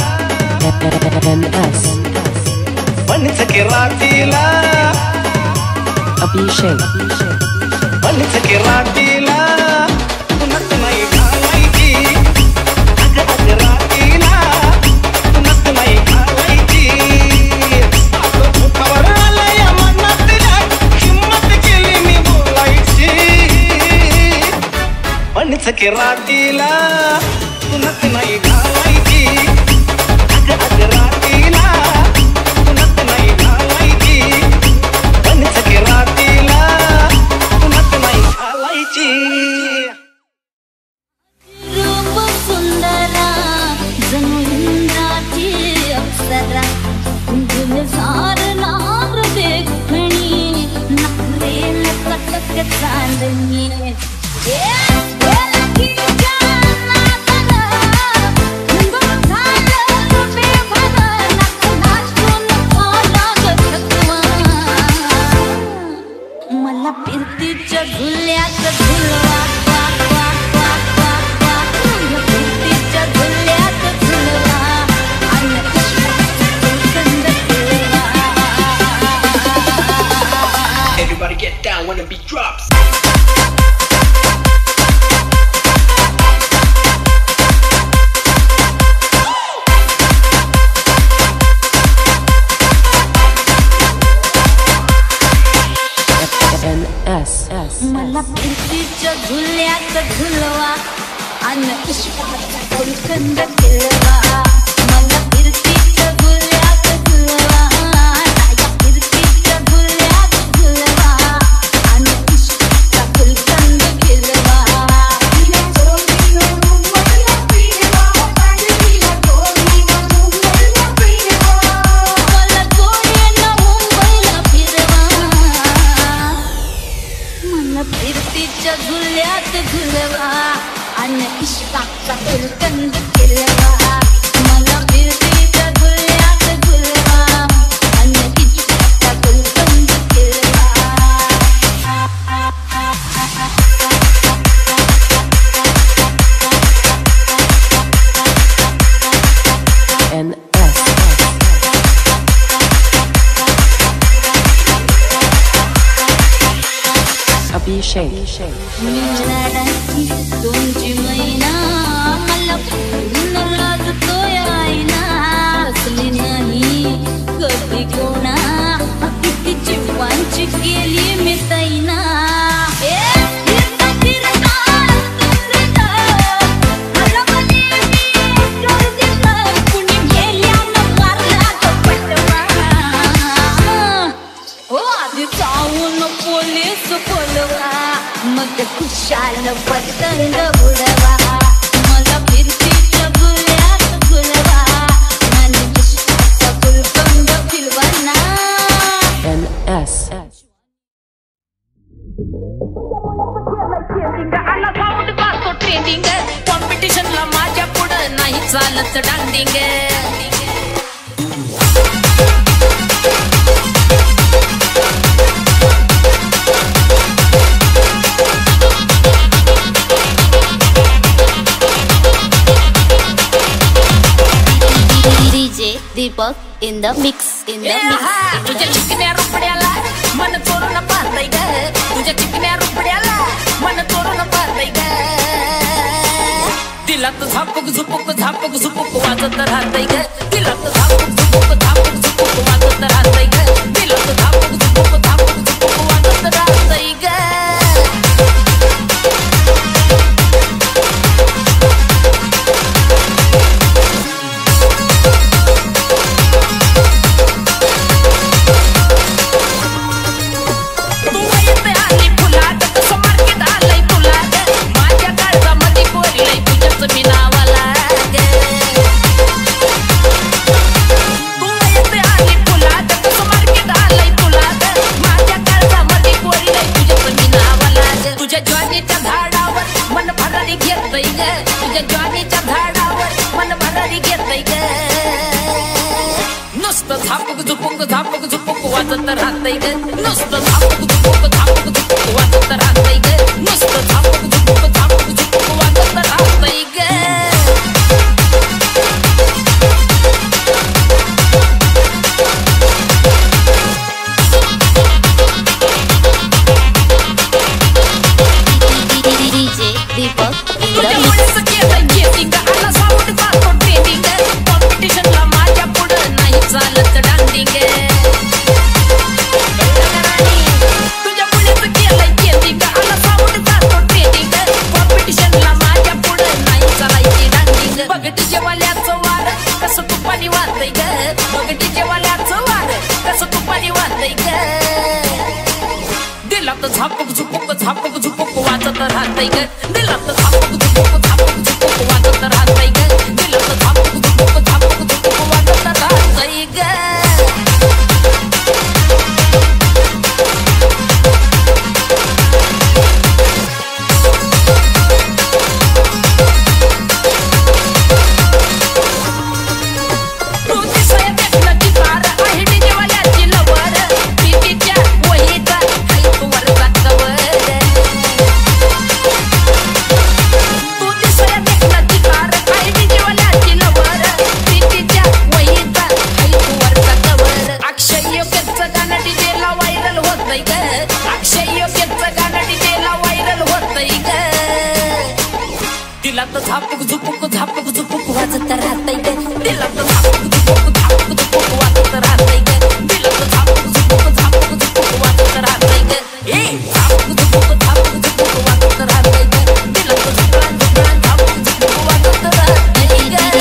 N S म्हणच के रातीला Abhishek म्हणच के रातीला तुनत नाही घालायची अग अग रातीला तुनत नाही घालायची मुखावर आलंय मनातल्या हिम्मत केली मी बोलायची म्हणच के रातीला तुनत नाही घालायची अग अग रातीला तुनत नाही घालायची म्हणच के रातीला तुनत नाही घालायची रूप सुंदरा जणू इंद्राची अप्सरा गुलजार नार देखणी नखरेल कटक चांदणी मला फिरतीच्या झुल्यात झुलवा मला फिरतीच्या झुल्यात झुलवा आणि सुगंध फिरवा. Everybody get down when the beat drops. N S मला फिरतीच्या झुल्यात झुलवा आणि इश्काचा सुगंध फिरवा. मला फिरतीच्या झुल्यात झुलवा माझ्या फिरतीच्या झुल्यात झुलवा आणि इश्काचा सुगंध फिरवा. तिला जोडीनं मुंबईला फिरवा पांढरीला जोडीनं मुंबईला फिरवा. मला जोडीनं मुंबईला फिरवा. मला फिरतीच्या झुल्यात झुलवा आणि इश्काचा सुगंध फिरवा. मला फिरतीच्या झुल्यात झुलवा आणि इश्काचा सुगंध फिरवा. N S Abhishek मिळणाराची दोनची महिना मला पूर्ण लाजतोय आईना. असली नाही कधी कोणा किती जीवांची केली मी तैना. ए, फिरता फिरता फिरता हरवले मी गर्दीत. कुणी गेल्यानं मारला तो पटवा. हो आधी जाऊन पोलीस बोलवा मग खुशाल पतंग उडवा. मला फिरतीच्या झुल्यात झुलवा आणि इश्काचा सुगंध फिरवा ना. N S आला साऊंड गातो ट्रेंडिंग कॉम्पिटिशनला माझ्या पुढं नाही चालत डांडिंग. D J Deepak in the mix in the mix. तुझ्या चिकन्या रुपड्याला मन चोरून पाहतय ग. तुझ्या चिकन्या रुपड्याला मन चोरून पाहतय ग. दिलात झापक झुपक झापक झुपक वाजत राहतय ग. दिलात झापक झुपक झापक झुपक वाजत राहतय ग. दिलात झापक झुपक झापक झुपक वाजत राहतय ग. झापक झुपक वाजत राहतय ग नुसतं झापक झुपक झापक झुपक वाजत राहतय ग नुसतं झापक झुपक झापक झुपक वाजत राहतय ग राहतंय ग दिलात झापूक झुपूक झापूक झुपूक वाजत राहतंय ग दिलात झापूक झुपूक झापूक झुपूक वाजत राहतंय ग दिलात झापूक झुपूक झापूक झुपूक वाजत राहतंय ग दिलात झापूक झुपूक झापूक झुपूक वाजत राहतंय ग दिलात झापूक झुपूक झापूक झुपूक वाजत राहतंय ग ए झापूक झुपूक झापूक झुपूक वाजत राहतंय ग दिलात झुपूक झुपूक झापूक झुपूक वाजत राहतंय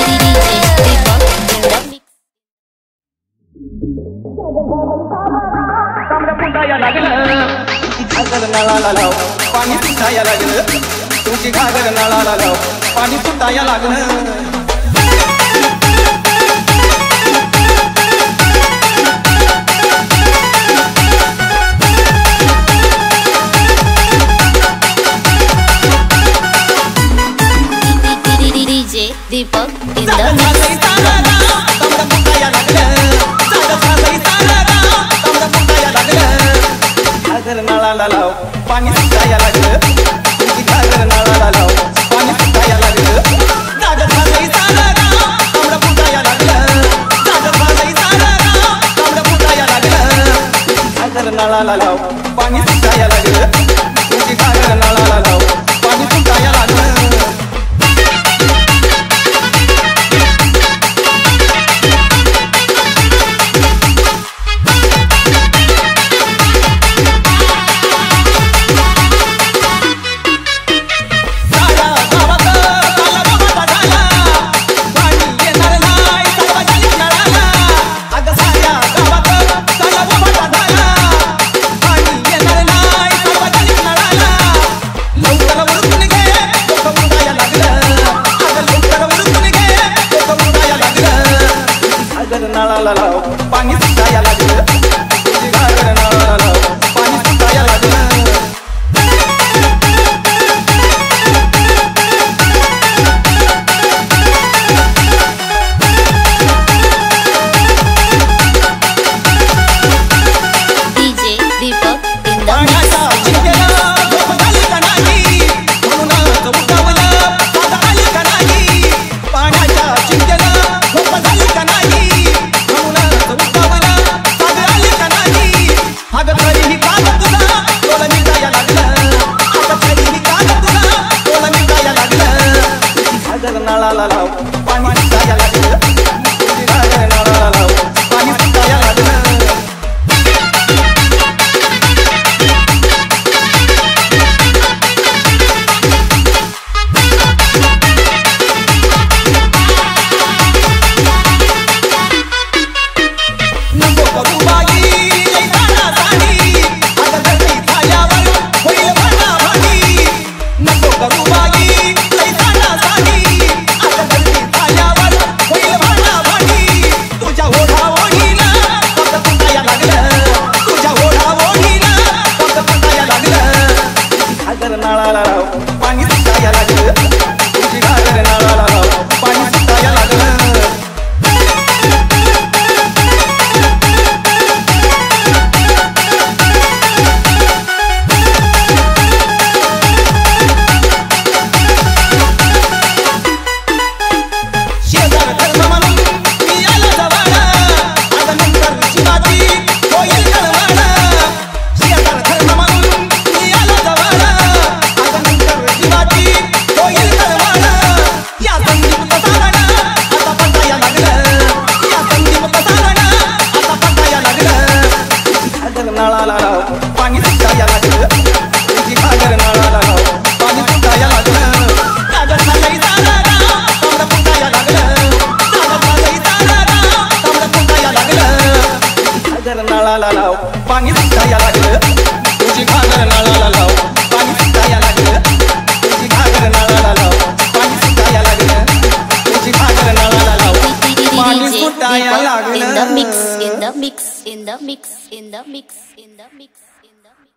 तांबडा फुटाया लागलं घागर नळाला लाव पाणी फुटाया लागलं तुझी घागर नळाला लाव पाणी फुटाया लागलं डीजे दीपक इन द घागर नळाला लाव पाणी फुटाया लागलं तुझी घागर नळाला लाव पाणी फुटाया लागलं जागत झालंय सारं गाव तांबडं फुटाया लागलं जागत झालंय सारं गाव तांबडं फुटाया लागलं घागर नळाला लाव पाणी फुटाया लागलं तुझी घागर नळाला लाव पाणी फुटाया लागलं नळाला लाव पाणी फुटाया लागलं तुझी घागर नळाला लाव पाणी फुटाया लागलं डीजे दीपक इन द पाण्याच्या चिंतेला झोप झाली का नाही म्हणूनच उठावलं साधा आली का नाही पाण्याच्या चिंतेला झोप झाली का नाही म्हणूनच उठावलं साधा आली का नाही अगं तरीही काल तुला तोला निघाया लागलं अगं तरीही काल तुला तोला निघाया लागलं तुझी घागर नळाला लाव पाणी फुटाया लागलं तुझी घागर नळाला लाव पाणी फुटाया लागलं नको करू बाई लई साडी अगं घरी झाल्यावर होईल भांडाभांडी नको करू बाई लई साडी अगं घरी झाल्यावर होईल भांडाभांडी तुझ्या ओढा ओढीला फक्त फुटाया लागलं तुझ्या ओढा ओढीला फक्त फुटाया लागलं तुझी घागर नळाला लाव पाणी फुटाया लागलं तुझी घागर नळाला लाव पाणी फुटाया लागलं शेजार धर्म म्हणून मी आलो जवळ अगं नंतर शिवाजी होईल कळवळ शेजार धर्म म्हणून मी आलो जवळ अगं नंतर शिवाजी होईल कळवळ या संदीप सारण आता पटाया लागलं या संदीप सारण आता पटाया लागलं तुझी घागर नळाला लाव पाणी फुटाया लागलं तुझी घागर नळाला लाव पाणी फुटाया लागलं जागत झालंय सारं गाव तांबडं फुटाया लागलं जागत झालंय सारं गाव तांबडं फुटाया लागलं तुझी घागर नळाला लाव पाणी फुटाया लागलं तुझी घागर नळाला लाव पाणी फुटाया लागलं mix, in the mix, in the mix, in the mix, in the mix.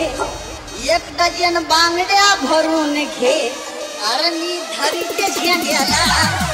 घे, एक डझन बांगड्या भरून घे, अरे मी धरते झेंड्याला.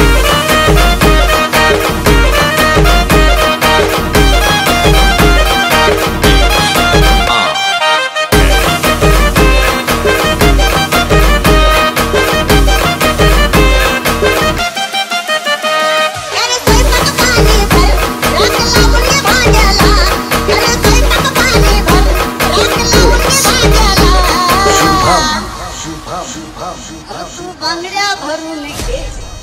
तू बांगड्या भरून घे,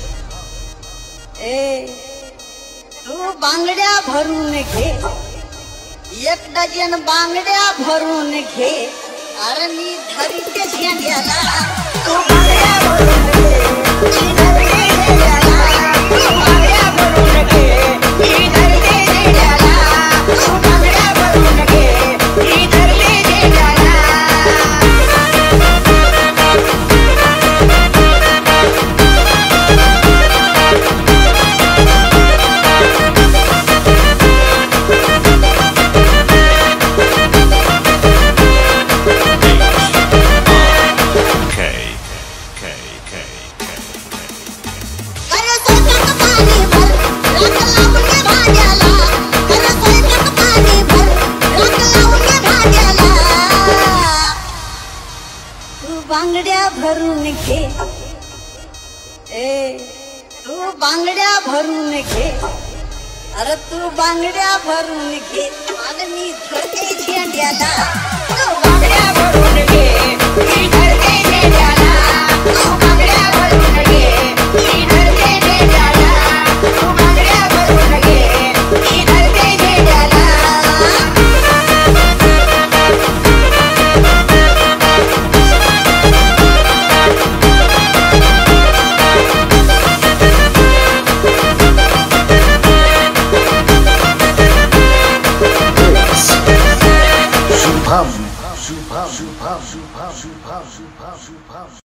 ए तू बांगड्या भरून घे, एक डझन बांगड्या भरून घे, अरे मी धरते झेंड्याला. तू बांगड्या भरून घे, मी धरते झेंड्याला. तू बांगड्या भरून घे, मी धरते झेंड्याला. तू बांगड्या भरून घे, मी धरते झेंड्याला. बांगड्या भरून घे, ए तू बांगड्या भरून घे, अरे तू बांगड्या भरून घे, आणि मी धरते झेंड्याला. तू बांगड्या भरून घे, मी धरते झेंड्याला. तू बांगड्या भरून घे, मी धरते झेंड्याला. तू बांगड्या भरून घे, मी धरते झेंड्याला. Shubham, Shubham, Shubham, Shubham, Shubham, Shubham, Shubham.